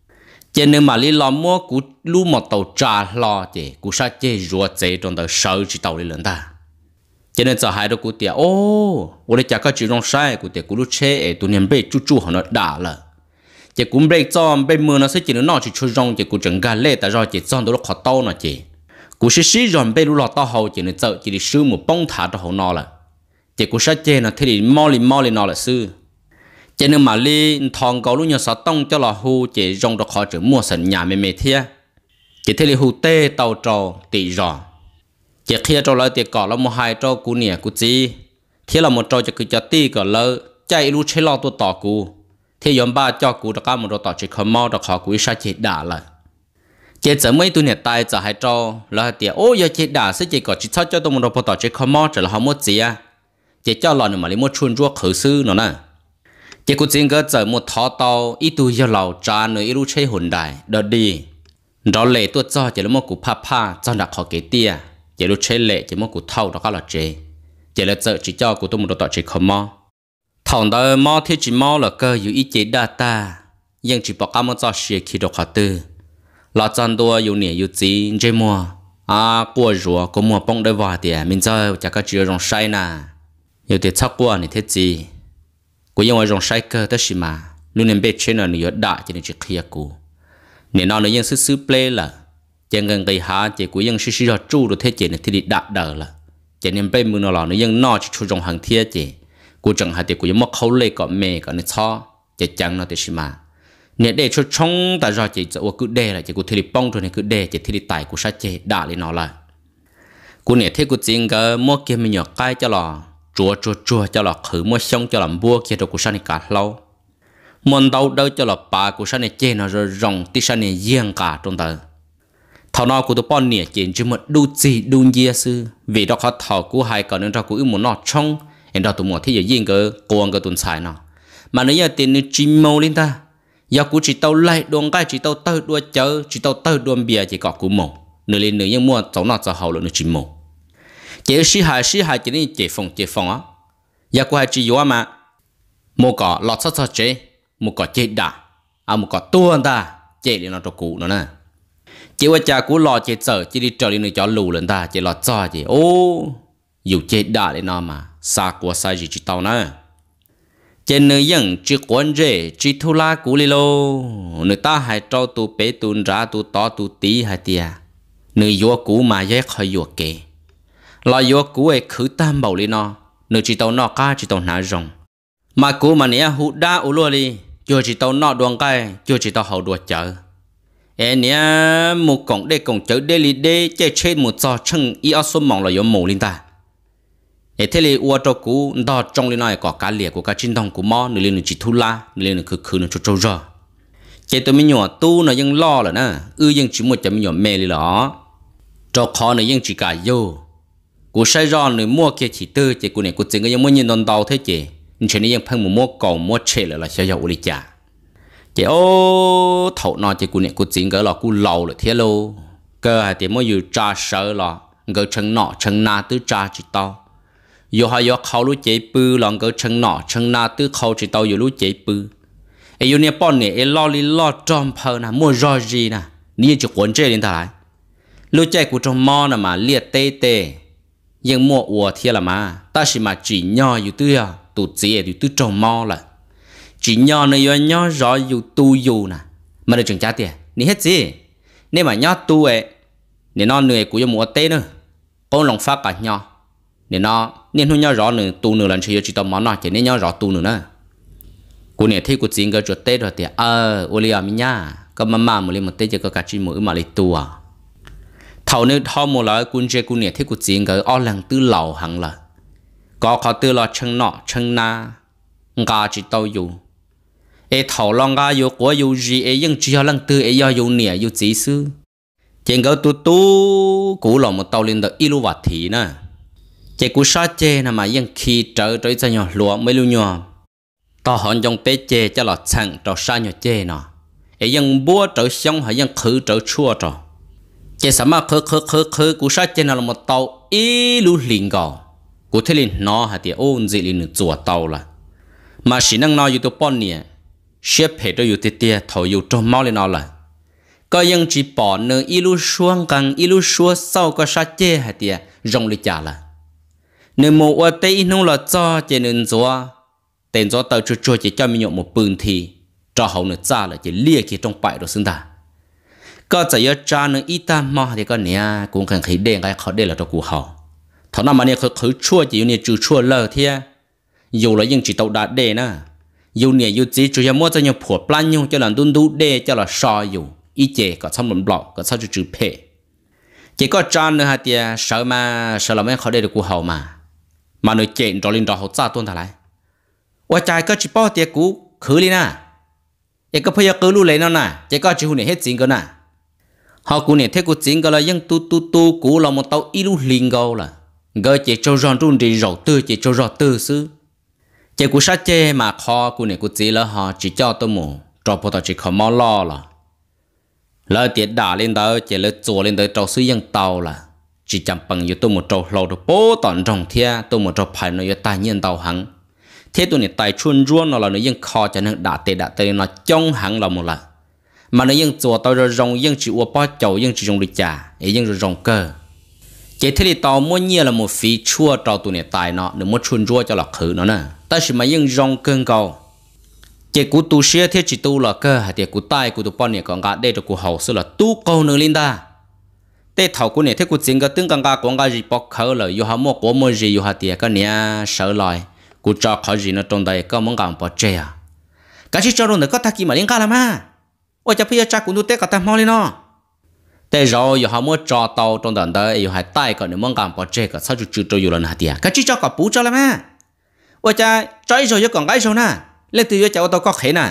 chỉ nếu mà đi làm mua cú lu một tàu trà lo chỉ cú sao chết ruột chết trong đó sâu chỉ tàu đi lớn ta chỉ nên giờ hai đứa cú tiệt ô tôi đây chắc có chỉ rong sai cú tiệt cú lu chết tụi niệm bê chú chú họ nó đã là chỉ cú bê chọn bê mưa nó sẽ chỉ nó chỉ chú rong chỉ cú chẳng gà lê tại rồi chỉ chọn đó khó tao nó chỉ cú sĩ sĩ rồi bây lúc lọt tao hậu chỉ nên sợ chỉ đi sư một bông thả cho hậu nó là chỉ cú sát chê nó thế thì mau lên mau lên nó là sư chỉ nên mà lên thòng cầu lúc nhỏ sáu tông cho là hu chỉ rong cho khó chữ mua sẵn nhà mẹ mẹ thia chỉ thế thì hu tê tàu trò tỷ rò chỉ khi cho lại thì cỏ là một hai trò cú nè cú gì thế là một trò cho cứ cho ti cỏ lỡ chạy lúc chế lo tôi tỏ cú thế yếm ba cho cú được cả một trò tỏ chỉ khó mau được khó cú sát chết đã là chỉ giờ mấy tôi nhận tài giờ hai trò là tiệt ô giờ chỉ đã sẽ chỉ có chỉ cho tôi một đồ bảo tỏ chỉ không mót là không mót gì à chỉ cho lò nữa mà lấy một chuồn ruột khử sư nó nè chỉ có chuyện cái giờ một thọ tàu ít tôi giờ lầu trà nữa ít lúc chơi hồn đại đợt đi đó lệ tôi cho chỉ là một cú pa pa cho đặt họ cái tia chỉ lúc chơi lệ chỉ một cú thâu đó là chế chỉ là giờ chỉ cho của tôi một đồ tỏ chỉ không mót thằng đó mót thì chỉ mót là cơอยู่ít chỉ data nhưng chỉ bảo các món cho xịt khi đồ khát tư là chân đua yêu nè yêu gì chơi mua à qua rùa có mua bông để vào thì mình chơi chắc có chuyện rong say nè yêu thì chắc qua này thế gì cũng因为 rong say cơ đó xí mà luôn nên biết chuyện là nhiều đại cho nên chỉ kia cũ nên nó nói những sự sự play là chẳng cần cái há chỉ cũng những sự sự cho chú được thế chỉ là thì đạt đời là cho nên bây giờ nó là nó những nó chỉ chú rong hàng thiệt chỉ cũng chẳng hạn thì cũng những mất khâu lệ có mẹ có nên cho chỉ chẳng nó thì xí mà nè để cho trong ta ra chỉ cho cứ để là chỉ cứ thi bông rồi này cứ để chỉ thi tài của sát chế đã lên nó là cô nè thế cô chính cái mua kia mình nhớ cái cho là chua chua chua cho là khử mua xong cho làm bua kia cho cô sát này cả lâu muốn đâu đâu cho là bà cô sát này chế nó rồi rong tí sát này giang cả trong tờ thằng nào cô tụi bọn nè chỉ chỉ một đu gì đu gì sư vì đó khó thầu cô hai còn nên ra cô yêu muốn nọ trong em đó tụi mua thế giờ giang cái cô cái tuần xài nó mà nếu giờ tiền nó chim màu lên ta giờ cú chỉ tàu lại đuông cái chỉ tàu tơ đua chớ chỉ tàu tơ đuông bia chỉ có cú mồ nửa lên nửa nhưng mua cháu nào cho hậu luôn nó chỉ mồ chỉ sĩ hài sĩ hài chỉ nên chỉ phòng chỉ phòng á giờ cú hai chỉ yếu mà mua cỏ lọt sót sót chế mua cỏ chế đã à mua cỏ tua ta chế lên nó cho cú nó nè chỉ qua cha cú lọt chế sợ chỉ đi trở lên nửa cho lù lên ta chỉ lọt cho chỉ ô dù chế đã lên nó mà xa của sai gì chỉ tàu nè trên nơi dân chỉ quan rể chỉ thu la cú li lô người ta hay cho tu bé tu ra tu to tu tí hay tia nơi vô cú mà dễ khỏi vô kề lo vô cú ấy khử tam bảo li nó nơi chỉ tàu nọ cá chỉ tàu nã rồng mà cú mà nè hụt đá u lô li chưa chỉ tàu nọ đuông cái chưa chỉ tàu hậu đuôi chợ em nè một cổng đây cổng chợ đây li đây chơi chơi một trò chân y áo xôm mỏng là vô mù linh ta thế thì uo cho cú đó trong lên này có cá liệt của cá chín đồng của mò nửa lên chỉ thu la nửa lên cứ cứ nó cho trâu rò chỉ tôi mới nhỏ tu nóยังlo rồi nè ưยังchỉ một chấm nhỏ mê li lỏ cho khó nóยังchỉ cả vô cú sai rò nửa mua kia chỉ tư chỉ cú này cú chính cáiยังmua nhìn đòn đầu thế chỉ chỉ nàyยังphăng một mua cầu mua chè là là sẽ giàu đi chả chỉ ô thầu nó chỉ cú này cú chính cái là cú lầu là thế lô cơ hay thì muaอยู่trà sợ là cái chân nọ chân na tứ trà chỉ tao dù họ có khâu lúa chế bự lòng cái chân nọ chân na tứ khâu chỉ tao dù lúa chế bự ấy dù nè bọn nè ấy lo li lo tròn phơi nè mua rò gì nè ní chỉ cuốn chơi lên ta lại lúa chế của trong mò nè mà liệt tê tê nhưng mua ua thiệt là mà ta chỉ mà chỉ nhỏ yêu tư à tụ chế yêu tư trồng mò là chỉ nhỏ này yêu nhỏ rõ yêu tu yêu nè mà được chừng trả tiền ní hết gì nếu mà nhỏ tu ấy nên nó người của yêu mua tê nữa ông lòng phát cả nhỏ nên nó nên nó nhỏ rõ nữa tu nữa lần chỉ chỉ tao món nó chỉ nên nhỏ rõ tu nữa nè cô này thấy cô chính cái chuột tê rồi thì ờ ô liam nhá có mà mà một lần một tê chỉ có cả chỉ mỗi mà lấy tu à thầu nếu thao một lời quân chế quân này thấy quân chiến cái ở lăng tư lầu hàng là có khó tư là chân nọ chân na ngã chỉ tao yêu e thầu long ngã yêu của yêu gì e nhưng chỉ là lăng tư e yêu yêu nè yêu chỉ sư trên cái tu tu cũ là một tàu lên được ilu vật thị nè chỉ cú sát chê nè mà nhưng khi trở tới cho nhỏ lúa mấy lưu nhỏ tao hòn trong tế chê cho là chẳng trò sa nhỏ chê nè e nhưng búa trở xong hay nhưng khử trở chua trò chỉ sao mà khơi khơi khơi khơi cú sát trên là một tàu ý lú liền gạo cú thấy liền nó hả thì ôn gì liền chùa tàu là mà chỉ năng nóiอยู่ตัวป้อนเนี่ยเชฟเผ็ดอยู่เตี้ยๆถอยอยู่ตรงม้อเลยnó làก็ยังchỉ bỏ nơi ý lú xuông càng ý lú xuông sauก็sát chế hả thì rong đi chả là nơi một ở tây nông là cho trên nên gió tên gió tàu chua chua chỉ cho mình nhộn một bươn thì cho hậu nữa cha là chỉ lia kia trong bãi đồ xứng ta có chỉ ở cha nữa ít ta mò thì có nè cũng cần khí đen cái khó đen là cho cụ hậu thằng nào mà nè khử khử chua chỉ nè chua chua lờ thia dù là nhưng chỉ tàu đá đen nè dù nè dù chỉ chỉ mua cho nhau phổ plan nhau cho là đun đu đen cho là soi dù ít chế có xong lầm lọ có sao chữ chữ phê chỉ có cha nữa hả thì sợ mà sợ là mấy khó đen được cụ hậu mà mà người chế rồi lên rồi hậu cha tuôn thà lạiว่าใจก็chỉ bao tiền cũ khử đi nè cái cái phải cứ lưu lấy nó nè chỉ có chỉ hụt này hết chính cái nè họ cũ này thấy cũ chính cái là những tu tu tu cũ là một tàu ít lưu liền gầu là gờ chỉ cho ròn run đi rầu tư chỉ cho rò tư xứ chỉ cũ sát chê mà kho cũ này cũ chỉ là họ chỉ cho tôi mù cho bộ tàu chỉ khó mò lo là lỡ tiền đả lên đó chỉ lỡ chùa lên đó trâu xứ dân tàu là chỉ chậm bằng như tôi một trâu lâu được bố tận trồng thia tôi một trâu phải nó tài nhiên tàu hẳn thế tụi này tài chuôn ruộng nó là nó yên kho cho nên đã tệ đã tệ nó trong hẳn là một lần mà nó yên chùa tao rồi rong yên chỉ uo bao chậu yên chỉ rong đi trả ấy yên rồi rong cơ chỉ thế thì tao muốn nhiều là một phí chua trâu tụi này tài nó nếu muốn chuôn ruộng cho là khử nó nè ta chỉ mà yên rong cơn cầu chỉ cú tu sửa thế chỉ tu là cơ hay thì cú tai cú tu bọn này còn gạt đây cho cú hậu sự là tu cầu nữa linh ta tê thầu cú này thế cú chính cái tương càng gạt quảng gạt gì bọc khử là yêu ham mua của mua gì yêu hạt tiền cái này sợ lại cú cho khó gì nó trong đây có món gạo bỏ chè à cái chỉ cho rồi nữa có thắc mà liên ca làm à ôi chắc bây giờ cha cũng tu tết cả tam hoa lên nó tê rồi giờ họ mua cho tàu trong đợt đây giờ hai tay còn nữa món gạo bỏ chè cả sao chịu chịu cho yêu lần hạt tiền cái chỉ cho cả bú cho làm à ôi cha cho ít rồi giờ còn cái rồi nè lên từ giờ cháu tao có khế nè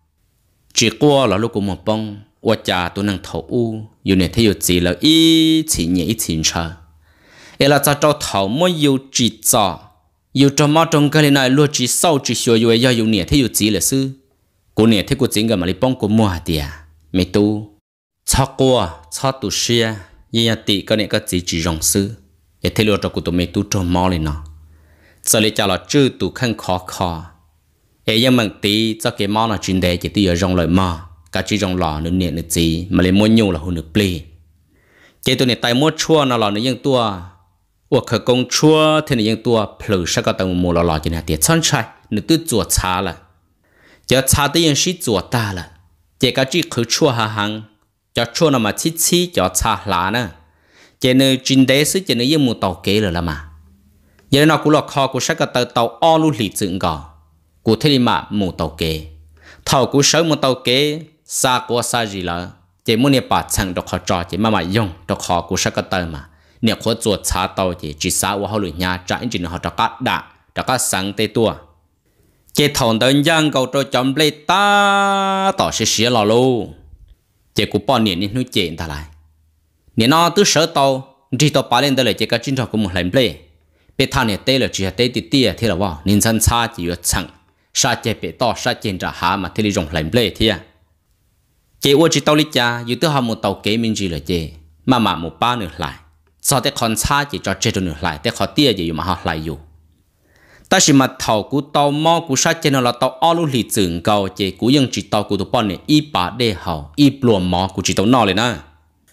chỉ qua là lúc của một bông ôi cha tôi năng thầu u yêu này thấy yêu gì là ít chỉ nhẹ ít chỉ chờ ấy là cha cho thầu mua yêu chỉ cho yêu cho mà trong cái này luôn chỉ sau chỉ sửa yêu yêu yêu nè thấy yêu gì là sư cô nè thấy cô chính cái mà đi bông cô mua hạt tiền mẹ tu cho qua cho tu xia yên tị cái này cái gì chỉ rong sư để thấy luôn cho cô tụi mẹ tu cho mò lên nó giờ lấy cho là chữ tu khăn khó khó ấy nhưng mà tí cho cái mò là chuyện đề chỉ tiêu rong lời mò cả chỉ rong lò nữa nè nữa gì mà lấy mua nhiều là hơn được plei chỉ tụi này tay mua chua nó là nữa những tua我可工作天天多 plus 啥个等我老老今天点穿菜你都做差了就差的人是做大了这个只可错下行就错那么七七就差啦呢这呢真的是这呢也没到给了了嘛因那古老考古啥个到到二路里整个古天嘛没到给头古手没到给啥个啥gì了这么呢把成都考照这慢慢用都考古啥个到嘛เนี่ยขวดจวดชาเตาจีจีสาวว่าเขาหลุยญาจ่ายจริงๆเขาจะกัดด่าจะกัดสังเตตัวเจถอนเดินย่างเกาตัวจอมเปลตาต่อเสียหล่อลูเจกูป้อนเนี่ยนี่นุ่ยเจนตาไรเนี่ยนอตื้อเสือเตาจีตัวปลาเล่นได้เลยเจก็จิ้งจอกกูหมดไหลเปลไปทางเนี่ยเตเลยจีเตติเตี้ยที่เราว่านินสันชาจีอยู่ชังชาเจเปต่อชาเจนจะหามาที่ริจงไหลเปลที่เจว่าจีเตาลิจาอยู่ตัวหาหมดเตาเกมินจีเลยเจมาหมาหมู่ป้าหนึ่งไหลsau đó con xa chỉ cho chơi được lại, để họ tia gì mà họ lạiอยู่แต่สิมาเท่ากูเตาหม้อกูชัดเจนเราเตาอ้อลุหลีจึงเก่าเจกูยังจีเตากูตัวป้อนเนี่ยอีป่าเดาเฮาอีปลวมหม้อกูจีเตานอเลยนะ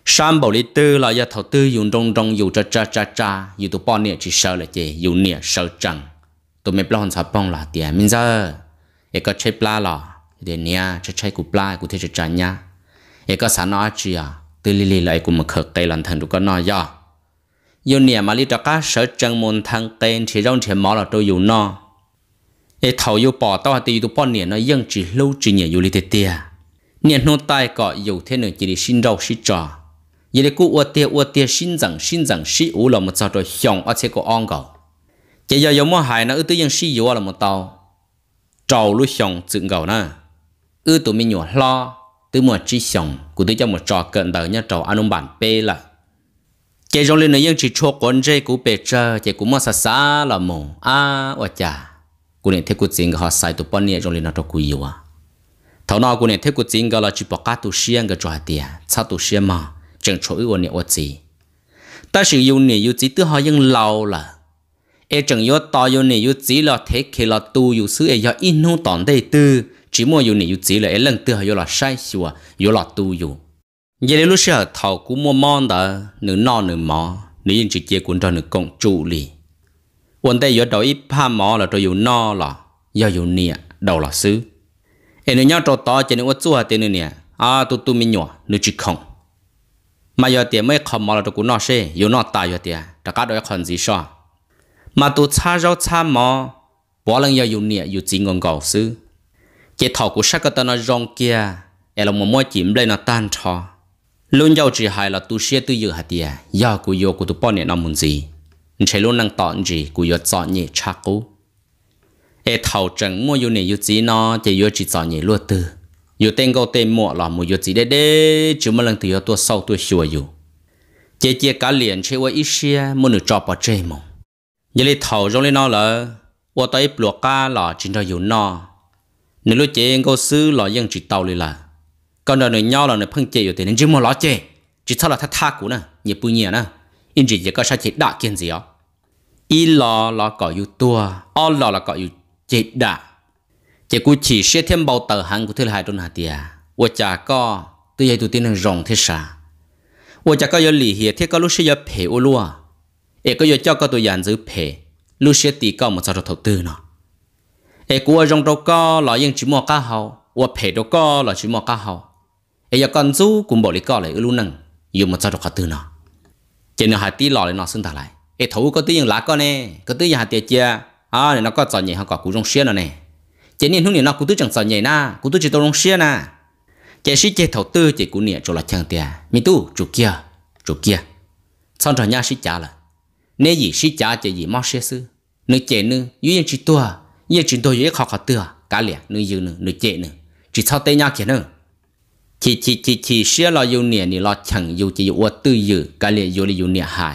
Sam bảo lý tư là do thầu tư dùng trong trong dùng cha cha cha cha dùng tụ bao nhiêu chỉ sợ là gì dùng nhiêu sợ chẳng tụi mình bao nhiêu bao là tiền mình giờ ấy có chơi pla là để nia chơi chơi cụ pla cụ thể chơi trả nha ấy có sản nó chỉ à từ lì lì lại cụ mà khởi cây lần thành tụi con nói do dùng nhiêu mà lý cho cá sợ chẳng muốn thằng tên chỉ trong chỉ máu là tôi dùng nó ấy thầu dùng bỏ tao thì tụi bao nhiêu nó vẫn chỉ lâu chỉ nhiều dùng lý thế tiền nhiêu nô tai có dùng thế nữa chỉ để xin rau xin trò giờ để cụ uất tiệt uất tiệt sinh rằng sinh rằng sĩ ủ là một sao rồi hiong ở trên có on cầu giờ giờ giống mà hại nó ư tự nhiên sĩ ủ là một tàu trâu lúc hiong dựng cầu nè ư tụi mình nhỏ lo từ một chỉ hiong cụ tự cho một trò cận đời nhá trâu ăn ông bản bê là giờ trong lên này những chỉ chua quấn dây cụ bể chờ giờ cụ mà xa xa là mù à ôi chà cụ này thấy cụ chính họ sai tụi bọn này trong lên nó cho cụ yêu à thầu nào cụ này thấy cụ chính cái là chỉ bỏ cá tụi xiên cái trò tiền sao tụi xiên mà chẳng chỗ ưu niệm vật gì, ta sử dụng niệm ưu chỉ từ họ những lâu là, e chẳng yếu to ưu niệm ưu chỉ là thế khi là tu ưu sư e do in hông tòn đây tư, chỉ mua ưu niệm ưu chỉ là e lần tư họ yếu là sai xua, yếu là tu ưu, giờ lúc sau thầu cũng mua món đó, nửa nọ nửa mò, nửa những chỉ kia cũng cho nửa công trụ li, vấn đề yếu đầu ít pa mò là cho ưu nọ là, do ưu niệm đầu là sư, e nửa nhau trò to cho nửa vật chua tên nửa niệm, à tu tu mình nhỏ nửa chỉ không mà giờ tiền mấy không mà là tụi nó sẽ yêu nó tài giờ tiền tất cả đều còn gì sao mà tụi cha rau cha mò bỏ lần giờ yêu nhẹ yêu chính ngon cầu sư cái thầu của sắc cái tên nó rong kia em là một mối chìm lên nó tan thọ luôn giàu chỉ hay là tụi xe tụi yêu hạt tiền giờ của yêu của tụi bọn này nó muốn gì chạy luôn năng tọn gì của yêu chọn nhẹ chắc cú em thầu chẳng mua yêu nhẹ yêu chính nó chỉ yêu chỉ chọn nhẹ luôn từ yêu tên câu tên mua là một yêu chỉ để để chỉ một lần từ yêu tua sau tua xua yêu chế chế cả liền chơi qua ít xe muốn được cho bỏ chơi mong giờ lấy thầu trong lấy nó là qua tới bùa cá là chỉ cho yêu nó nếu lúc chế câu sư là dân chỉ tàu lên là còn đời người nhau là người phân chế yêu tiền nên chỉ mua lót chế chỉ sau là thắt thắt của nè nhiều bùi nhiều nè in chỉ chỉ có sao chế đạ kiên gì á y lò là có yêu tua o lò là có yêu chế đạ chỉ cú chỉ sẽ thêm bao tờ hàng của thứ hai trong hạt tiền, tôi chả có tôi giờ tôi tin là rong thế sao, tôi chả có giờ lì hiệp thế có lúc sẽ giờ phe ô lúa, ấy có giờ cho có tôi dàn giữ phe, lúc sẽ tì có một số đầu tư nó, ấy cú ở rong đâu có là những chỉ mua cá hậu, tôi phe đâu có là chỉ mua cá hậu, ấy giờ con chú cũng bỏ đi có lại ở luôn nè, dùng một số đầu tư nó, chỉ nên hạt tí lò lại nó xưng ta lại, ấy thấu có tí những lá con nè, có tí hạt tiền chia, à này nó có chọn nhẹ họ có cú rong xuyên rồi nè. Chỉ nên hôm nay nó cũng tư chẳng sợ nhảy na, cũng tư chỉ tao long xia na. Chỉ sĩ chế thầu tư chỉ cũng nhẹ cho là chẳng tiền, mi tu chủ kia, chủ kia. Xong rồi nhà sĩ trả là, nếu gì sĩ trả chỉ gì mau xia sư, nơi chế nữa, duy chỉ tua, duy chỉ tôi duy khó khó tua, cả liền nơi dư nữa, nơi chế nữa, chỉ sau tay nhà kia nữa. Chỉ chỉ chỉ chỉ xia là yêu nhẹ thì lo chẳng yêu chỉ yêu tư dư, cả liền yêu là yêu nhẹ hại.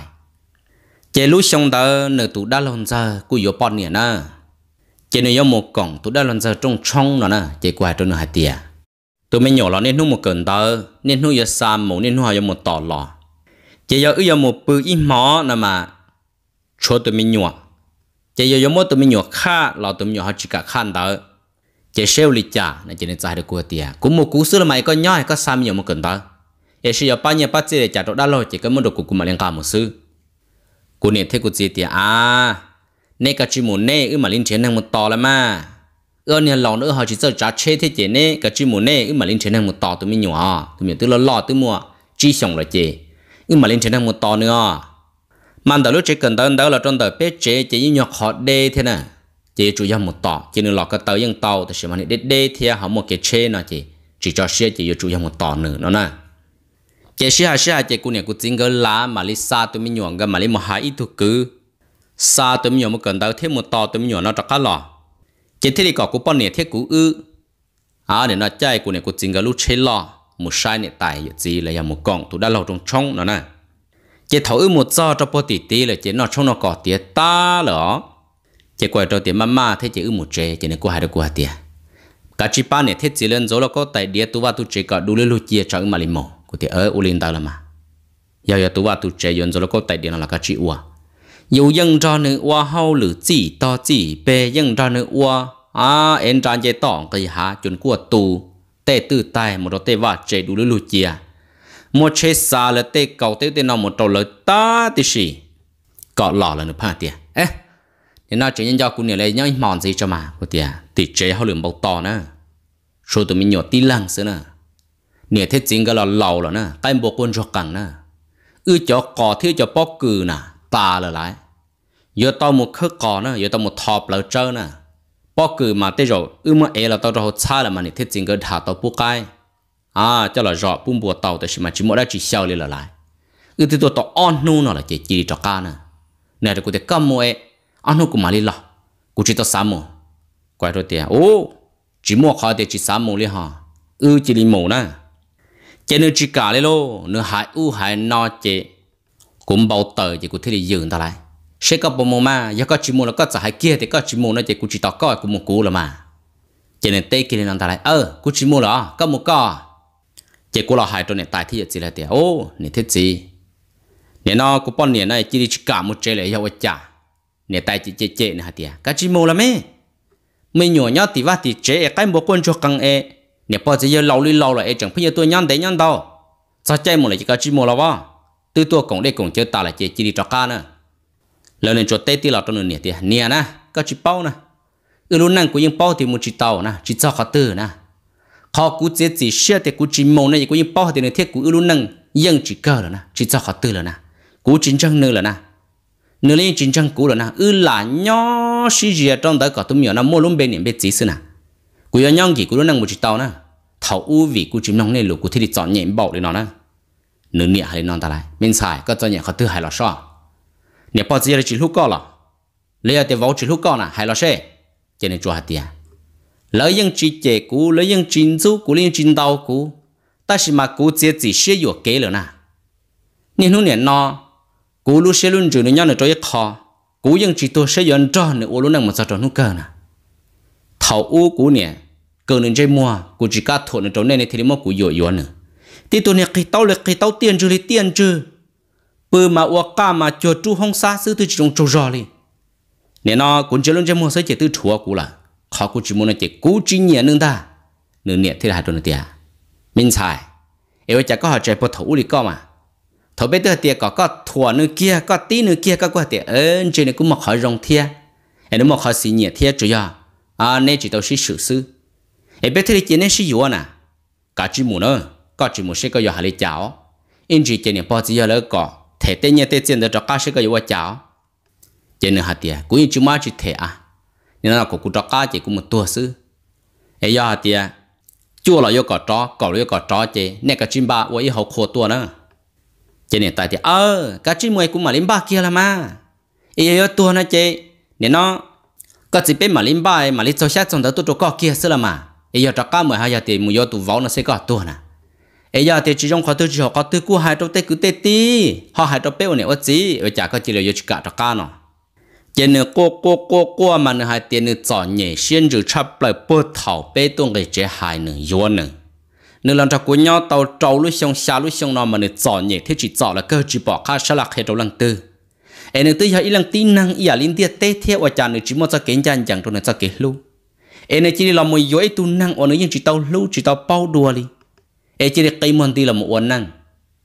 Chỉ lúc xong đó nửa tụ đã lâu giờ, cũng yêu bọn nhẹ na. Chỉ nên có một cổng tôi đã lần giờ trong trong nó nè chỉ qua trong nó hạt tiền tôi mới nhỏ là nên nuôi một cẩn tờ nên nuôi giờ sam một nên nuôi giờ một tỏ lò chỉ giờ ư giờ một bự ít mỏ nè mà cho tôi mới nhỏ chỉ giờ một tôi mới nhỏ khá là tôi nhỏ họ chỉ cả khăn tờ chỉ sale lịch trả nên chỉ nên trả được của tiền cũng một cú sữa là mày có nhỏ có sam nhiều một cẩn tờ để sử dụng bao nhiêu bao nhiêu trả được đã rồi chỉ có một đồ của mà liên quan một xứ của này thế của gì tiền à nè cái chim mồn nè ư mà linh chiến năng một tò là mà ơ nè lò nữa họ chỉ sợ trả chế thế chế nè cái chim mồn nè ư mà linh chiến năng một tò tụi mình nhỏ tụi mình từ lo lo từ mua chỉ xong là chế ư mà linh chiến năng một tò nữa mà đợt lúc chế cần đợt đó là trong đợt bé chế chế như nhỏ khó đê thế nè chế chủ yếu một tò chế nên lò cái tàu yên tàu thì sẽ mà đê đê thì họ một cái chế nó chế chỉ cho xe chế chủ yếu một tò nữa nó nè chế xe hai xe hai chế cũng nè cũng chính cái lá mà linh xa tụi mình nhỏ cái mà linh một hai ít thôi cứ xa tụi mình một cần đào thêm một tò tụi mình nó trắc cá lò chỉ thế thì có của bọn này thế cũ ư à để nó chạy của này của chính cái lúc chơi lò một sai này tài gì là một cọng tụi đã lâu trong trong nó nè chỉ thấu ư một giờ cho bọn tỷ tỷ là chỉ nó trong nó có tiền ta lỡ chỉ quay cho tiền mama thế chỉ ư một chế chỉ này của hai đứa của hai tiền cả chỉ ba này thế chỉ lên rồi là có tài địa tụi ba tụi chế cả đủ lên lúc chia cho ư mà linh mồ của tiền ở u linh ta là mà giờ giờ tụi ba tụi chế giờ rồi là có tài địa nó là cả chỉ ua yêu dân ra nữ hoa hậu lử chỉ to chỉ bề dân ra nữ hoa à em ra chế tỏng cái hả chuẩn của tù tê tư tài một đó tê vạ chế đủ lư chia mua chế xa là tê cầu tê tê nào một trâu lợi ta tí xì có lọ là nó phá tiền ế nên nó chỉ nhân do cũng nhiều lấy nhau mòn gì cho mà của tiền thì chế họ lượng bao to nữa số tụi mình nhỏ tí lăng xưa nữa nè thế chính cái là lầu rồi nè cái bộ quân cho cẳng nè ư cho cò thiếu cho bó cừ nè ta là lại giờ tao một khớp cò nè giờ tao một thọp lỡ trơ nè bó cừ mà tới rồi ư mà é là tao cho xa là mà nè thế chính cái thả tao bút cái à cho là rõ bún bùa tàu tại mà chỉ mỗi đã chỉ xao lên là lại ư thì tôi tao on nu nó là chỉ chỉ cho cá nè nè thì tôi cầm mua é on nu cũng mà đi lọ cũng chỉ tao sáu mù quay rồi tiền ô chỉ mua khó thì chỉ sáu mù đi hả ư chỉ đi mù nè chế nữa chỉ cả lên lô nữa hại u hại no chế cũng bao tờ thì cũng thấy đi dừng ta lại sẽ có bộ mồm mà giờ có chỉ mua là có trả hại kia thì có chỉ mua nó chỉ cũng chỉ tao coi cũng một cú là mà chế nên tê kia lên ta lại ơ cũng chỉ mua là có một co chế cũng là hại cho nên tài thì chỉ là tiền ô nên thế gì nên nó cũng bao nhiêu này chỉ đi chỉ cả một chế lại yêu trả nên tài chỉ chế chế này hả tiền có chỉ mua là mấy mình nhỏ nhỏ thì vắt thì chế cái bộ quân cho căng e nè bao giờ lâu đi lâu là chẳng phải tôi nhăn đấy nhăn đâu sao chơi một là chỉ có chỉ một là vâng từ tôi cũng đây cũng chơi ta là chỉ chỉ đi cho cá nữa lần này cho tết thì là trong nửa thì nè nè có chỉ bao nè ừ luôn năng của những bao thì một chỉ tàu nè chỉ cho khó từ nè khó cú chế chỉ xe thì cú chỉ một này của những bao thì nè thiết của ừ luôn năng dân chỉ cơ là nè chỉ cho khó từ là nè cú chính trang nữa là nè nữa lên chính trang cú là nè ừ là nhỏ xí gì trong đó có tụi mình nó mua luôn bên niệm bên chỉ xí nè cú yêu nhau gì cú luôn năng một chỉ tàu nè thầu u vì cú chim nong này lục cú thì chọn nhẹ bảo để nó nè nửa nhẹ hay non ta lại bên xài có cho nhẹ khó thứ hay là sao nhẹ bao giờ chỉ lúc co là lấy tiền vào chỉ lúc co nè hay là xe cho nên cho hạt tiền lấy những chỉ chế cú lấy những chính chú cú lấy những chính đau cú ta chỉ mà cú chế chỉ xeอยู่kế rồi nè nên lúc này nó cú lúc xe luôn rồi nó nhau nó cho ít khó cú những chỉ tôi xeอยู่cho nữa lúc năng mà sao cho nó cơ nè thầu u cú nè cơ nên chơi mua cú chỉ cá thổi nó trốn này thì mua cú dội dội nữa thì tôi nè cái tao là cái tao tiền chưa lấy tiền chưa bữa mà uống cá mà cho chú không xa xứ từ trong trâu giò đi nè nó cũng chơi luôn chơi mua sẽ chỉ từ chùa cú là họ cú chỉ mua nó chỉ cú chỉ nhẹ nữa ta nữa nhẹ thì là hai tuần tiền mình xài em chắc có họ chạy bộ thấu đi có mà thấu bây giờ tiền có có thua nữa kia có tí nữa kia có qua tiền ơn chơi này cũng một hỏi rong thia em nó một hỏi xì nhẹ thia chủ yếu à nên chỉ tao sĩ sử sư em biết thế thì nên sĩ yếu à cả chỉ muốn nữa có chỉ muốn sẽ có yếu hay là cháo anh chỉ chơi này bao giờ là có thể tên nhà tên tiền được cho cả sẽ có yếu cháo chơi này hạt tiền cũng chỉ mà chỉ thể à nên là cũng cũng cho cả chỉ cũng một tua sư ấy giờ hạt tiền chua là yếu có chó cỏ yếu có chó chơi nên cả chim ba với hậu khô tua nữa chơi này tại thì ơ cả chim mày cũng mà lên ba kia là mà ấy yếu tua nó chơi nên nó có chỉ biết mà linh bài mà linh cho xét trong đó tôi cho có kia xưa là mà ấy giờ cho cá mười hai giờ thì mười giờ tụ võ nó sẽ có tua nè ấy giờ thì chỉ trong khó tôi chỉ học có tôi cua hai trong tay cứ tê tí họ hai trong béo này ở gì ở chả có chỉ là giờ chỉ cả cho cá nó chỉ nữa cô cô cô cô mà nữa hai tiền nữa chọn nhẹ xuyên rồi chấp lại bớt thảo bê tung cái chế hai nữa yếu nữa nữa làm cho cô nhau tàu trâu lúc xong xa lúc xong nó mà nữa chọn nhẹ thế chỉ chọn là cơ chỉ bỏ khá sát lạc hết trong lần tư em nói tới giờ ilang tin năng ia linh tiệt tê theo ở tràn nữa chỉ một cho kiến chân chẳng trong này cho kiến lu em nói chỉ là một yếu tu năng ở nơi những chỉ tao lu chỉ tao bao đùa đi em chỉ là cây mòn ti là một uốn năng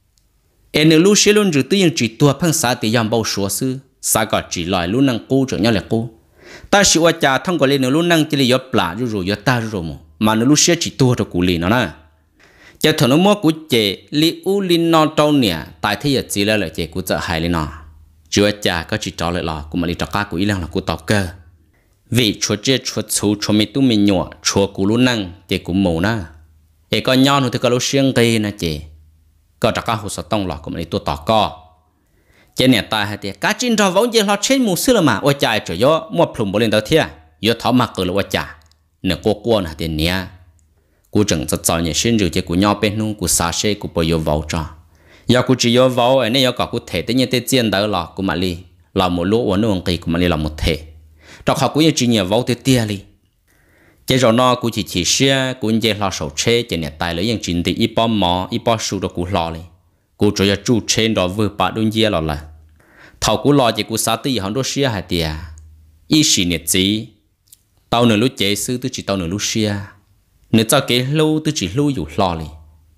em nói lu sẽ luôn rồi tới những chỉ tua phăng xã thì yam bao số sư xã có chỉ loại lu năng cô cho nhau là cô ta chỉ ở trà thông qua lên lu năng chỉ là yếu plá rồi rồi yếu ta rồi mà mà lu sẽ chỉ tua cho cụ lì nó nè cho thằng nó mua cụ chế li u linh nó trâu nè tại thế giờ chỉ là lại chế cụ trợ hại lên nó chúa cha có chỉ cho lại lò cũng mà đi cho cá của ý lang là của tàu cơ vì chúa chết chúa chú chúa mi tu mi nhọ chúa của lu năng chỉ của mù na để có nhon thì có lu xiên cây na chỉ có cho cá hồ sơ tông lò cũng mà đi tu tàu co trên nhà ta hay thì cá chín trò vốn chỉ lo trên mù xưa là mà ôi cha trời gió mua plum bò lên tàu thia gió tháo mặc từ là ôi cha nè cô cô na thì nè cô chẳng cho cho nhà xin rồi chỉ của nhau bên nung của xa xe của bồi vào cho giờ cô chỉ có vào ấy nên giờ có cô thể tới như thế tiền đó là cô mà đi là một lỗ ở nơi kỳ cô mà đi làm một thể trong họ cũng chỉ nhiều vào tới tiền đi chỉ rồi nó cô chỉ chỉ xe cô chỉ lo sầu chế chỉ nhà tài lấy những chuyện thì ít bao mỏ ít bao số đó cô lo đi cô chỉ là chủ trên đó vừa bắt đúng giờ là là thầu cô lo chỉ cô sát tới họ đôi xe hay tiền ít xí nhiệt gì tao nửa lúc chế sư tôi chỉ tao nửa lúc xe nửa cho cái lâu tôi chỉ lâuอยู่lo đi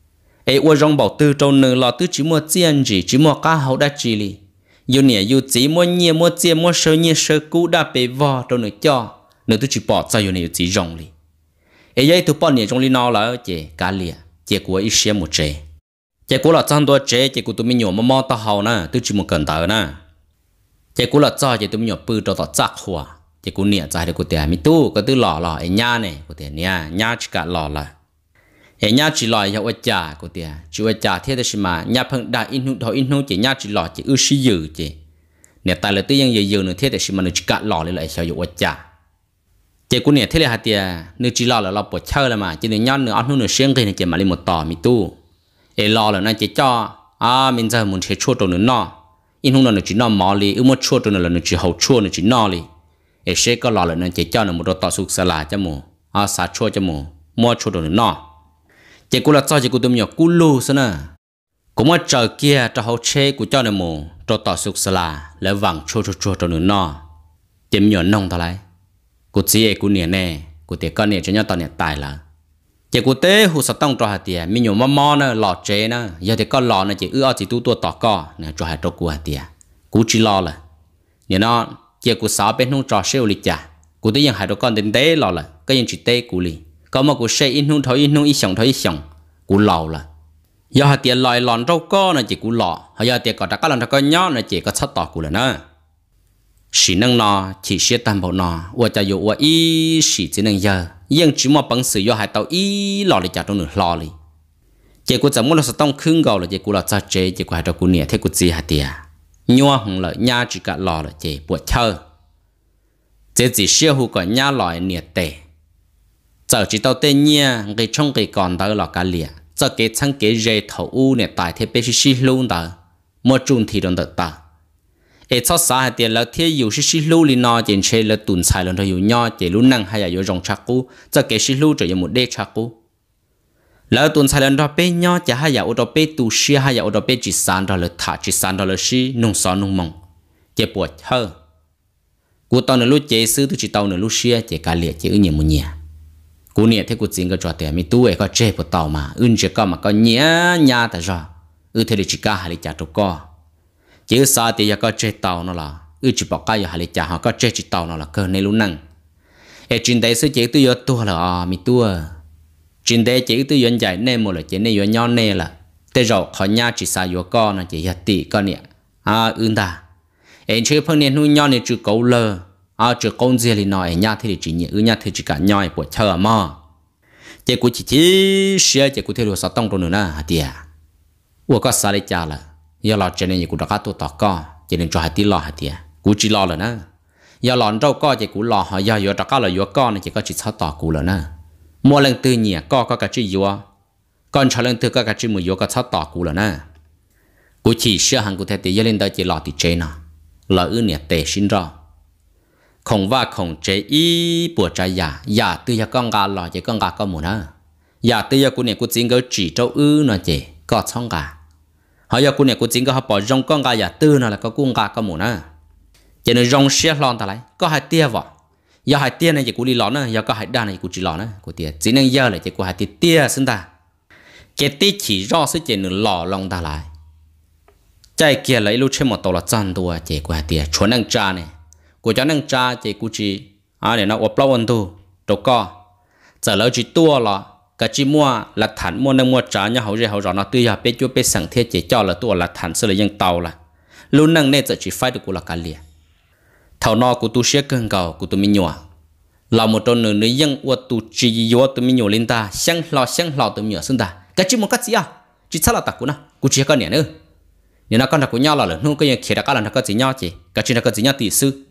ấy uo rong bảo tư trong nửa lọ tư chỉ mua tiền gì chỉ mua cá hậu đã chỉ li yêu nè yêu chỉ mua nhẹ mua tiền mua sơ nhẹ sơ cũ đã bị vò trong nửa cho nửa tư chỉ bỏ ra yêu nè yêu chỉ rong li ấy vậy tụ bỏ nè trong li nó là chế cá lìa chế của ít xe một chế chế của là trăm đôi chế chế của tụi mình nhiều mà mò tao hậu nè tư chỉ một cần tờ nè chế của là cho chế tụi mình nhiều bự cho tao chắc hoa chế của nè trái được của tiền mi tu có tư lọ lọ ấy nha này của tiền nè nha chỉ cả lọ là ấy nha chỉ lọ hiệu quả của tiền chỉ quả trả thế đó mà nha phăng đã in hút thọ in hút chỉ nha chỉ lọ chỉ ư sĩ dữ chỉ nè tại là tư yang dữ dữ nữa thế đó mà nó chỉ cả lọ lại lại hiệu quả trả chế của nè thế là hạt tiền nếu chỉ lọ là lọ bột chơi là mà chỉ nên nhon nữa ăn hút nữa xuyên cái này chỉ mà lên một tỏ mi tu ấy lọ là nó chỉ cho à mình giờ muốn chơi chua đồ nữa nọ in hút nó chỉ nọ mò li ư một chua đồ nữa là nó chỉ hậu chua nó chỉ nọ li ấy sẽ có lọ là nó chỉ cho nó một đồ tỏ sụp xà là cho mù à xả chua cho mù mua chua đồ nữa nọ chỉ cũng là cho chỉ cũng tụi mình cú lù xí nè cũng mà chờ kia cho hậu chế của cho nó mù cho tỏ sụp xà là lấy vàng chua chua chua cho nó nọ chỉ mình nông thôi lại của chị của nè nè của tiệt con nè cho nhau tao nè tài là chỉ của tế hồ sơ tông cho hạt tiệt mình nhiều mắm mò nè lọt chế nè giờ thì con lọt nè chỉ ưa chỉ tu tua tỏ co nè cho hạt cho của hạt tiệt cú chỉ lo là nè nó chỉ của sáu bên hông trò siêu lịch trả của tếยังhạt cho con đến tế lọt là cáiยังchỉ tế của li có mà của xe in hông thôi in hông ít xong thôi ít xong của lọt là giờ hạt tiệt lòi lòn rau co nè chỉ của lọt hay giờ tiệt còn đã các lần các con nhóc nè chỉ có sắt tỏ của là nè chỉ năng nọ chỉ sẽ tam bảo nọ, và cho dù và ý chỉ chỉ năng giờ, nhưng chỉ mà bằng sự do hai tàu ý lò đi chặt trong nửa lò đi, chỉ của chẳng muốn là sẽ tông khưng gạo là chỉ của là cha chế chỉ của hai tàu của nhẹ thế của gì hạt tiền, nhua hùng là nhà chỉ cả lò là chỉ buộc chơi, chỉ chỉ siêu hữu cả nhà lò nhẹ tệ, giờ chỉ tàu tệ nhẹ cái trong cái còn đó là cả lìa, giờ cái thằng cái dây thầu u nhẹ tại thế bé xí luôn đó, mua trùng thì đồng được ta. ấy cho xã thì là thế yêu sĩ sĩ lưu liền nó trên xe là tuần sai lần thôi yêu nhau chỉ lúc năng hay là yêu rong chắc cú cho cái sĩ lưu rồi một đế chắc cú là tuần sai lần đó bé nhau chỉ hay là ở đó bé tu sĩ hay là ở đó bé chỉ san đó là thả chỉ san đó là sĩ nông sản nông mông chỉ buộc hơn cú tao nữa lúc chế sư tu chỉ tao nữa lúc sĩ chỉ cả liệt chỉ ở nhiều một nhà cú niệm thế cú chính cái trò tiền mi tu ấy có chế của tao mà ưng chỉ có mà có nhớ nhà tại sao ư thế thì chỉ cả hai chả trâu co chỉ sao thì có chế tàu nó là ư chỉ bảo cái hai chả họ có chế chỉ tàu nó là cơ nên luôn năng ở trên đây sẽ chỉ tôi vô tua là à mi tua trên đây chỉ tôi vô giải nên một là chỉ nên vô nhau nên là thế rồi họ nhà chỉ sao vô con là chỉ hạt tỷ con nè à ưng ta ở trên phương nên nuôi nhau nên chỉ cấu lơ à chỉ con gì thì nói nhà thì chỉ nhẹ ư nhà thì chỉ cả nhau của chờ mà chỉ của chỉ chỉ xe chỉ của theo sao tông rồi nữa nè hạt tỷ à ủa có sao đấy chả là giờ lọt trên này cũng đã có tàu co cho nên cho hai tí lọ hai tí cú chỉ lọ rồi nè giờ lọt rau co chỉ cú lọ họ giờ giờ đã có là giờ co này chỉ có chỉ sáu tàu cú rồi nè mua lần từ nhẹ co có cái chỉ giờ còn cho lần từ có cái chỉ mười giờ có sáu tàu cú rồi nè cú chỉ sửa hàng cú theo tí giờ lên tới chỉ lọ tí trên nè lọ ư nhẹ tệ xin ra không va không chế ý bùa trái giả giả từ giờ con gà lọ chỉ con gà có một nè giả từ giờ cú này cú chính cái chỉ trâu ư nè chỉ có xong gà họ giờ cô này cô chính có họ bỏ rong con gà giả tư nào là có con gà có một nè cho nên rong xe lon ta lại có hai tia vợ giờ hai tia này chỉ cô đi lon nữa giờ có hai đàn này cô chỉ lon nữa cô tia chỉ nên giờ là chỉ cô hai tia tia xin ta cái tia chỉ do sự chỉ nên lò lon ta lại chạy kia lấy lúc trên một tàu là chân đua chỉ cô hai tia chuẩn năng cha này cô cho năng cha chỉ cô chỉ à để nó ốp lâu hơn tu đâu có giờ lấy chỉ tua là cái chỉ mua là thản mua năng mua trả nhau hậu rồi hậu rồi nó tươi à bé chúa bé sẵn thế chỉ cho là tua là thản sẽ là dân tàu là luôn năng nên chỉ phải được của là cả liền thầu nọ của tu sẽ cơn cầu của tụi mình nhỏ là một trong nửa người dân của tu chỉ vô tụi mình nhỏ lên ta sáng lò sáng lò tụi mình nhỏ xin ta cái chỉ một cái gì à chỉ sao là tạc của nó của chỉ có nè nữa nếu nó con là của nhau là lớn không có gì khi đã có là nó có gì nhau chỉ cái chỉ là có gì nhau tỷ sư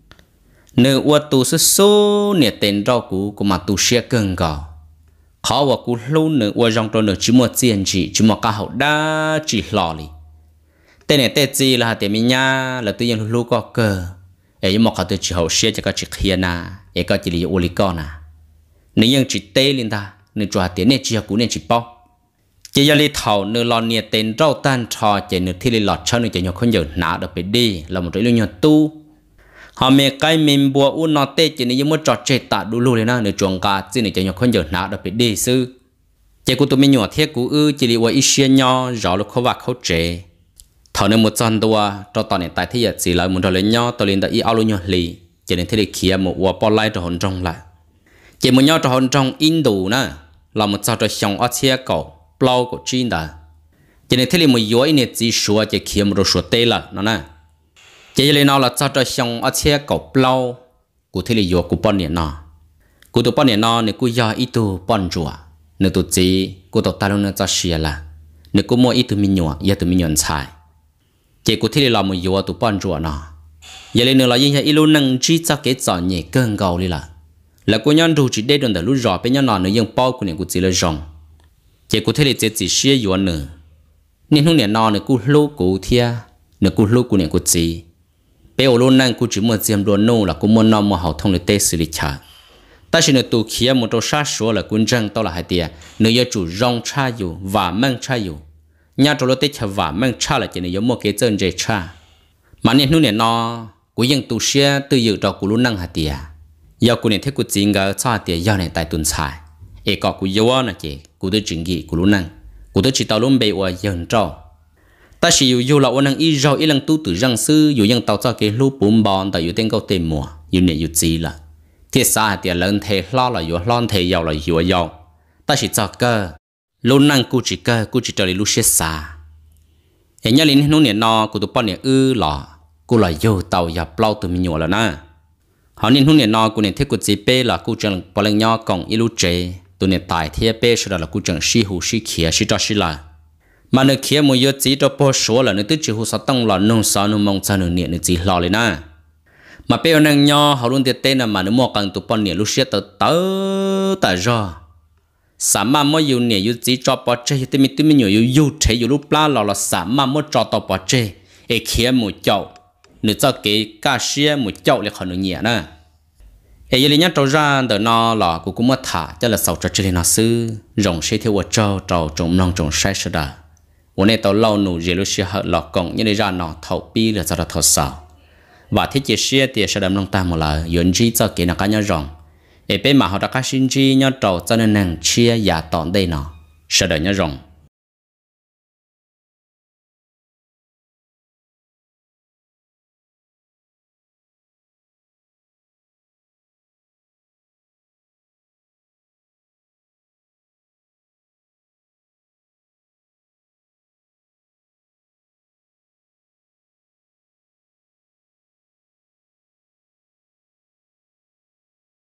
nửa của tu sẽ số nè tiền rau của của mà tu sẽ cơn cầu khó và cú luôn nữa qua trong trò nữa chỉ một tiền chỉ chỉ một cái hậu đa chỉ lò li tên này tên gì là tên mình nha là tự nhiên luôn có cơ ấy một cái từ chỉ hậu xe cho cái chỉ hiền à ấy cái chỉ là ô li con à nếu như chỉ tê lên ta nên cho tiền này chỉ cú nên chỉ bao chỉ giờ li thầu nữa lò nhiệt tên rau tan trò chỉ nữa thì li lọt cho nữa chỉ nhiều không giờ nã được phải đi là một cái lưu nhiều tu họ mẹ cái mình bùa u nó tê chỉ nên một trò chơi tạ đủ luôn đấy na nửa chuồng cá chỉ nên cho nhau con giờ nã được phải đi sư chỉ của tụi mình nhỏ thế của ư chỉ là ít xe nhỏ rõ lúc khó vạc khó chế thọ nên một chân đua cho tao này tại thế giờ chỉ là muốn cho lên nhỏ tao lên tại ý áo luôn nhỏ lì chỉ nên thế để kia một quả bao lai cho hồn trong lại chỉ một nhỏ cho hồn trong in đủ nè là một sao cho xong ở xe cổ plau của chín đã chỉ nên thế là một yếu này chỉ số chỉ kia một đồ số tê là nó nè chỉ là nó là sao cho xong ở xe cổ plau của thế là yếu của bọn này nó của tụi bọn này nó này của do ít tụ bọn rùa nếu tụi chỉ của tụi ta luôn nó cho xia là nếu của mua ít tụi mình nhỏ giờ tụi mình nhận xài chỉ của thế là một yếu tụi bọn rùa nó giờ lên nữa là như vậy ít luôn năng chỉ cho cái chọn nhẹ cơn gầu đi là là của nhân đồ chỉ để đồn để lúc rõ bên nhau nó nữa dùng bao của này của chỉ là rong chỉ của thế là chỉ chỉ xia yếu nữa nên hôm nay nó nữa của lô của thia nữa của lô của này của chỉ bây giờ luôn năng của chỉ một diêm đồ nô là của một năm một hậu thông để test xử lý trả ta chỉ nói tụ kia một chỗ sát số là quân dân tao là hai tia nếu như chủ rong chaอยู่và mang chaอยู่nhà chỗ lối tết cha và mang cha là chỉ nếu một cái chân dễ cha mà nên lúc này nó của dân tụ xe từ dự trò của lúc năng hai tia giờ của này thấy của chính cái cha tia giờ này tại tuần sai e có của yêu nó chỉ của tôi chính nghị của lúc năng của tôi chỉ tao luôn bị ở dân trò ta chỉ yêu yêu là ở năng y rau y năng tu từ răng sư yêu dân tao cho cái lúc bốn bọn tại yêu tên câu tên mùa yêu này yêu gì là thiết xa thì lớn thế lo là yếu lon thế giàu là yếu giàu ta chỉ cho cơ luôn năng cu chỉ cơ cu chỉ cho đi lúc xếp xa hiện nhà lính nông nghiệp nó của tụi bọn này ư lọ cu là yếu tàu và plau từ mình nhỏ là na họ nên nông nghiệp nó của này thiết của chỉ p là cu chẳng bao lần nhỏ còn ít lúc chế tụi này tài thiết p sau đó là cu chẳng xí hù xí khía xí cho xí là mà nơi khía một yếu chỉ cho bao số là nơi tức chỉ hù sáu tông là nông sáu nông mong cha nông niệm nơi chỉ lo lên na mà bây giờ năng nho họ luôn tiệt tên là mà nếu mua càng tụ bọn nhẹ lúc xưa tớ tớ tớ rồi sắm mà mua nhiều nhẹ yêu chỉ cho bỏ chơi thì mình tự mình nhiều yêu yêu chơi yêu lúc lá lò là sắm mà mua cho tao bỏ chơi để kia một chậu nữa cho cái cá xia một chậu là còn nhẹ nè ấy giờ nhắc trâu ra đợt nó là cũng cũng mất thả cho là sầu cho chơi nó sư rồng xe theo trâu trâu trồng nông trồng sai sơ đà hôm nay tao lâu nụ giờ lúc xưa họ lọt cổng như này ra nó thầu pi là cho nó thầu sầu và thiết chế xe thì sẽ đâm nông ta một là yến chi cho cái nào cá nhau rồng, ở bên mà họ đã cá sinh chi nhau trâu cho nên nàng chia giả tòn đây nó sẽ đợi nhau rồng.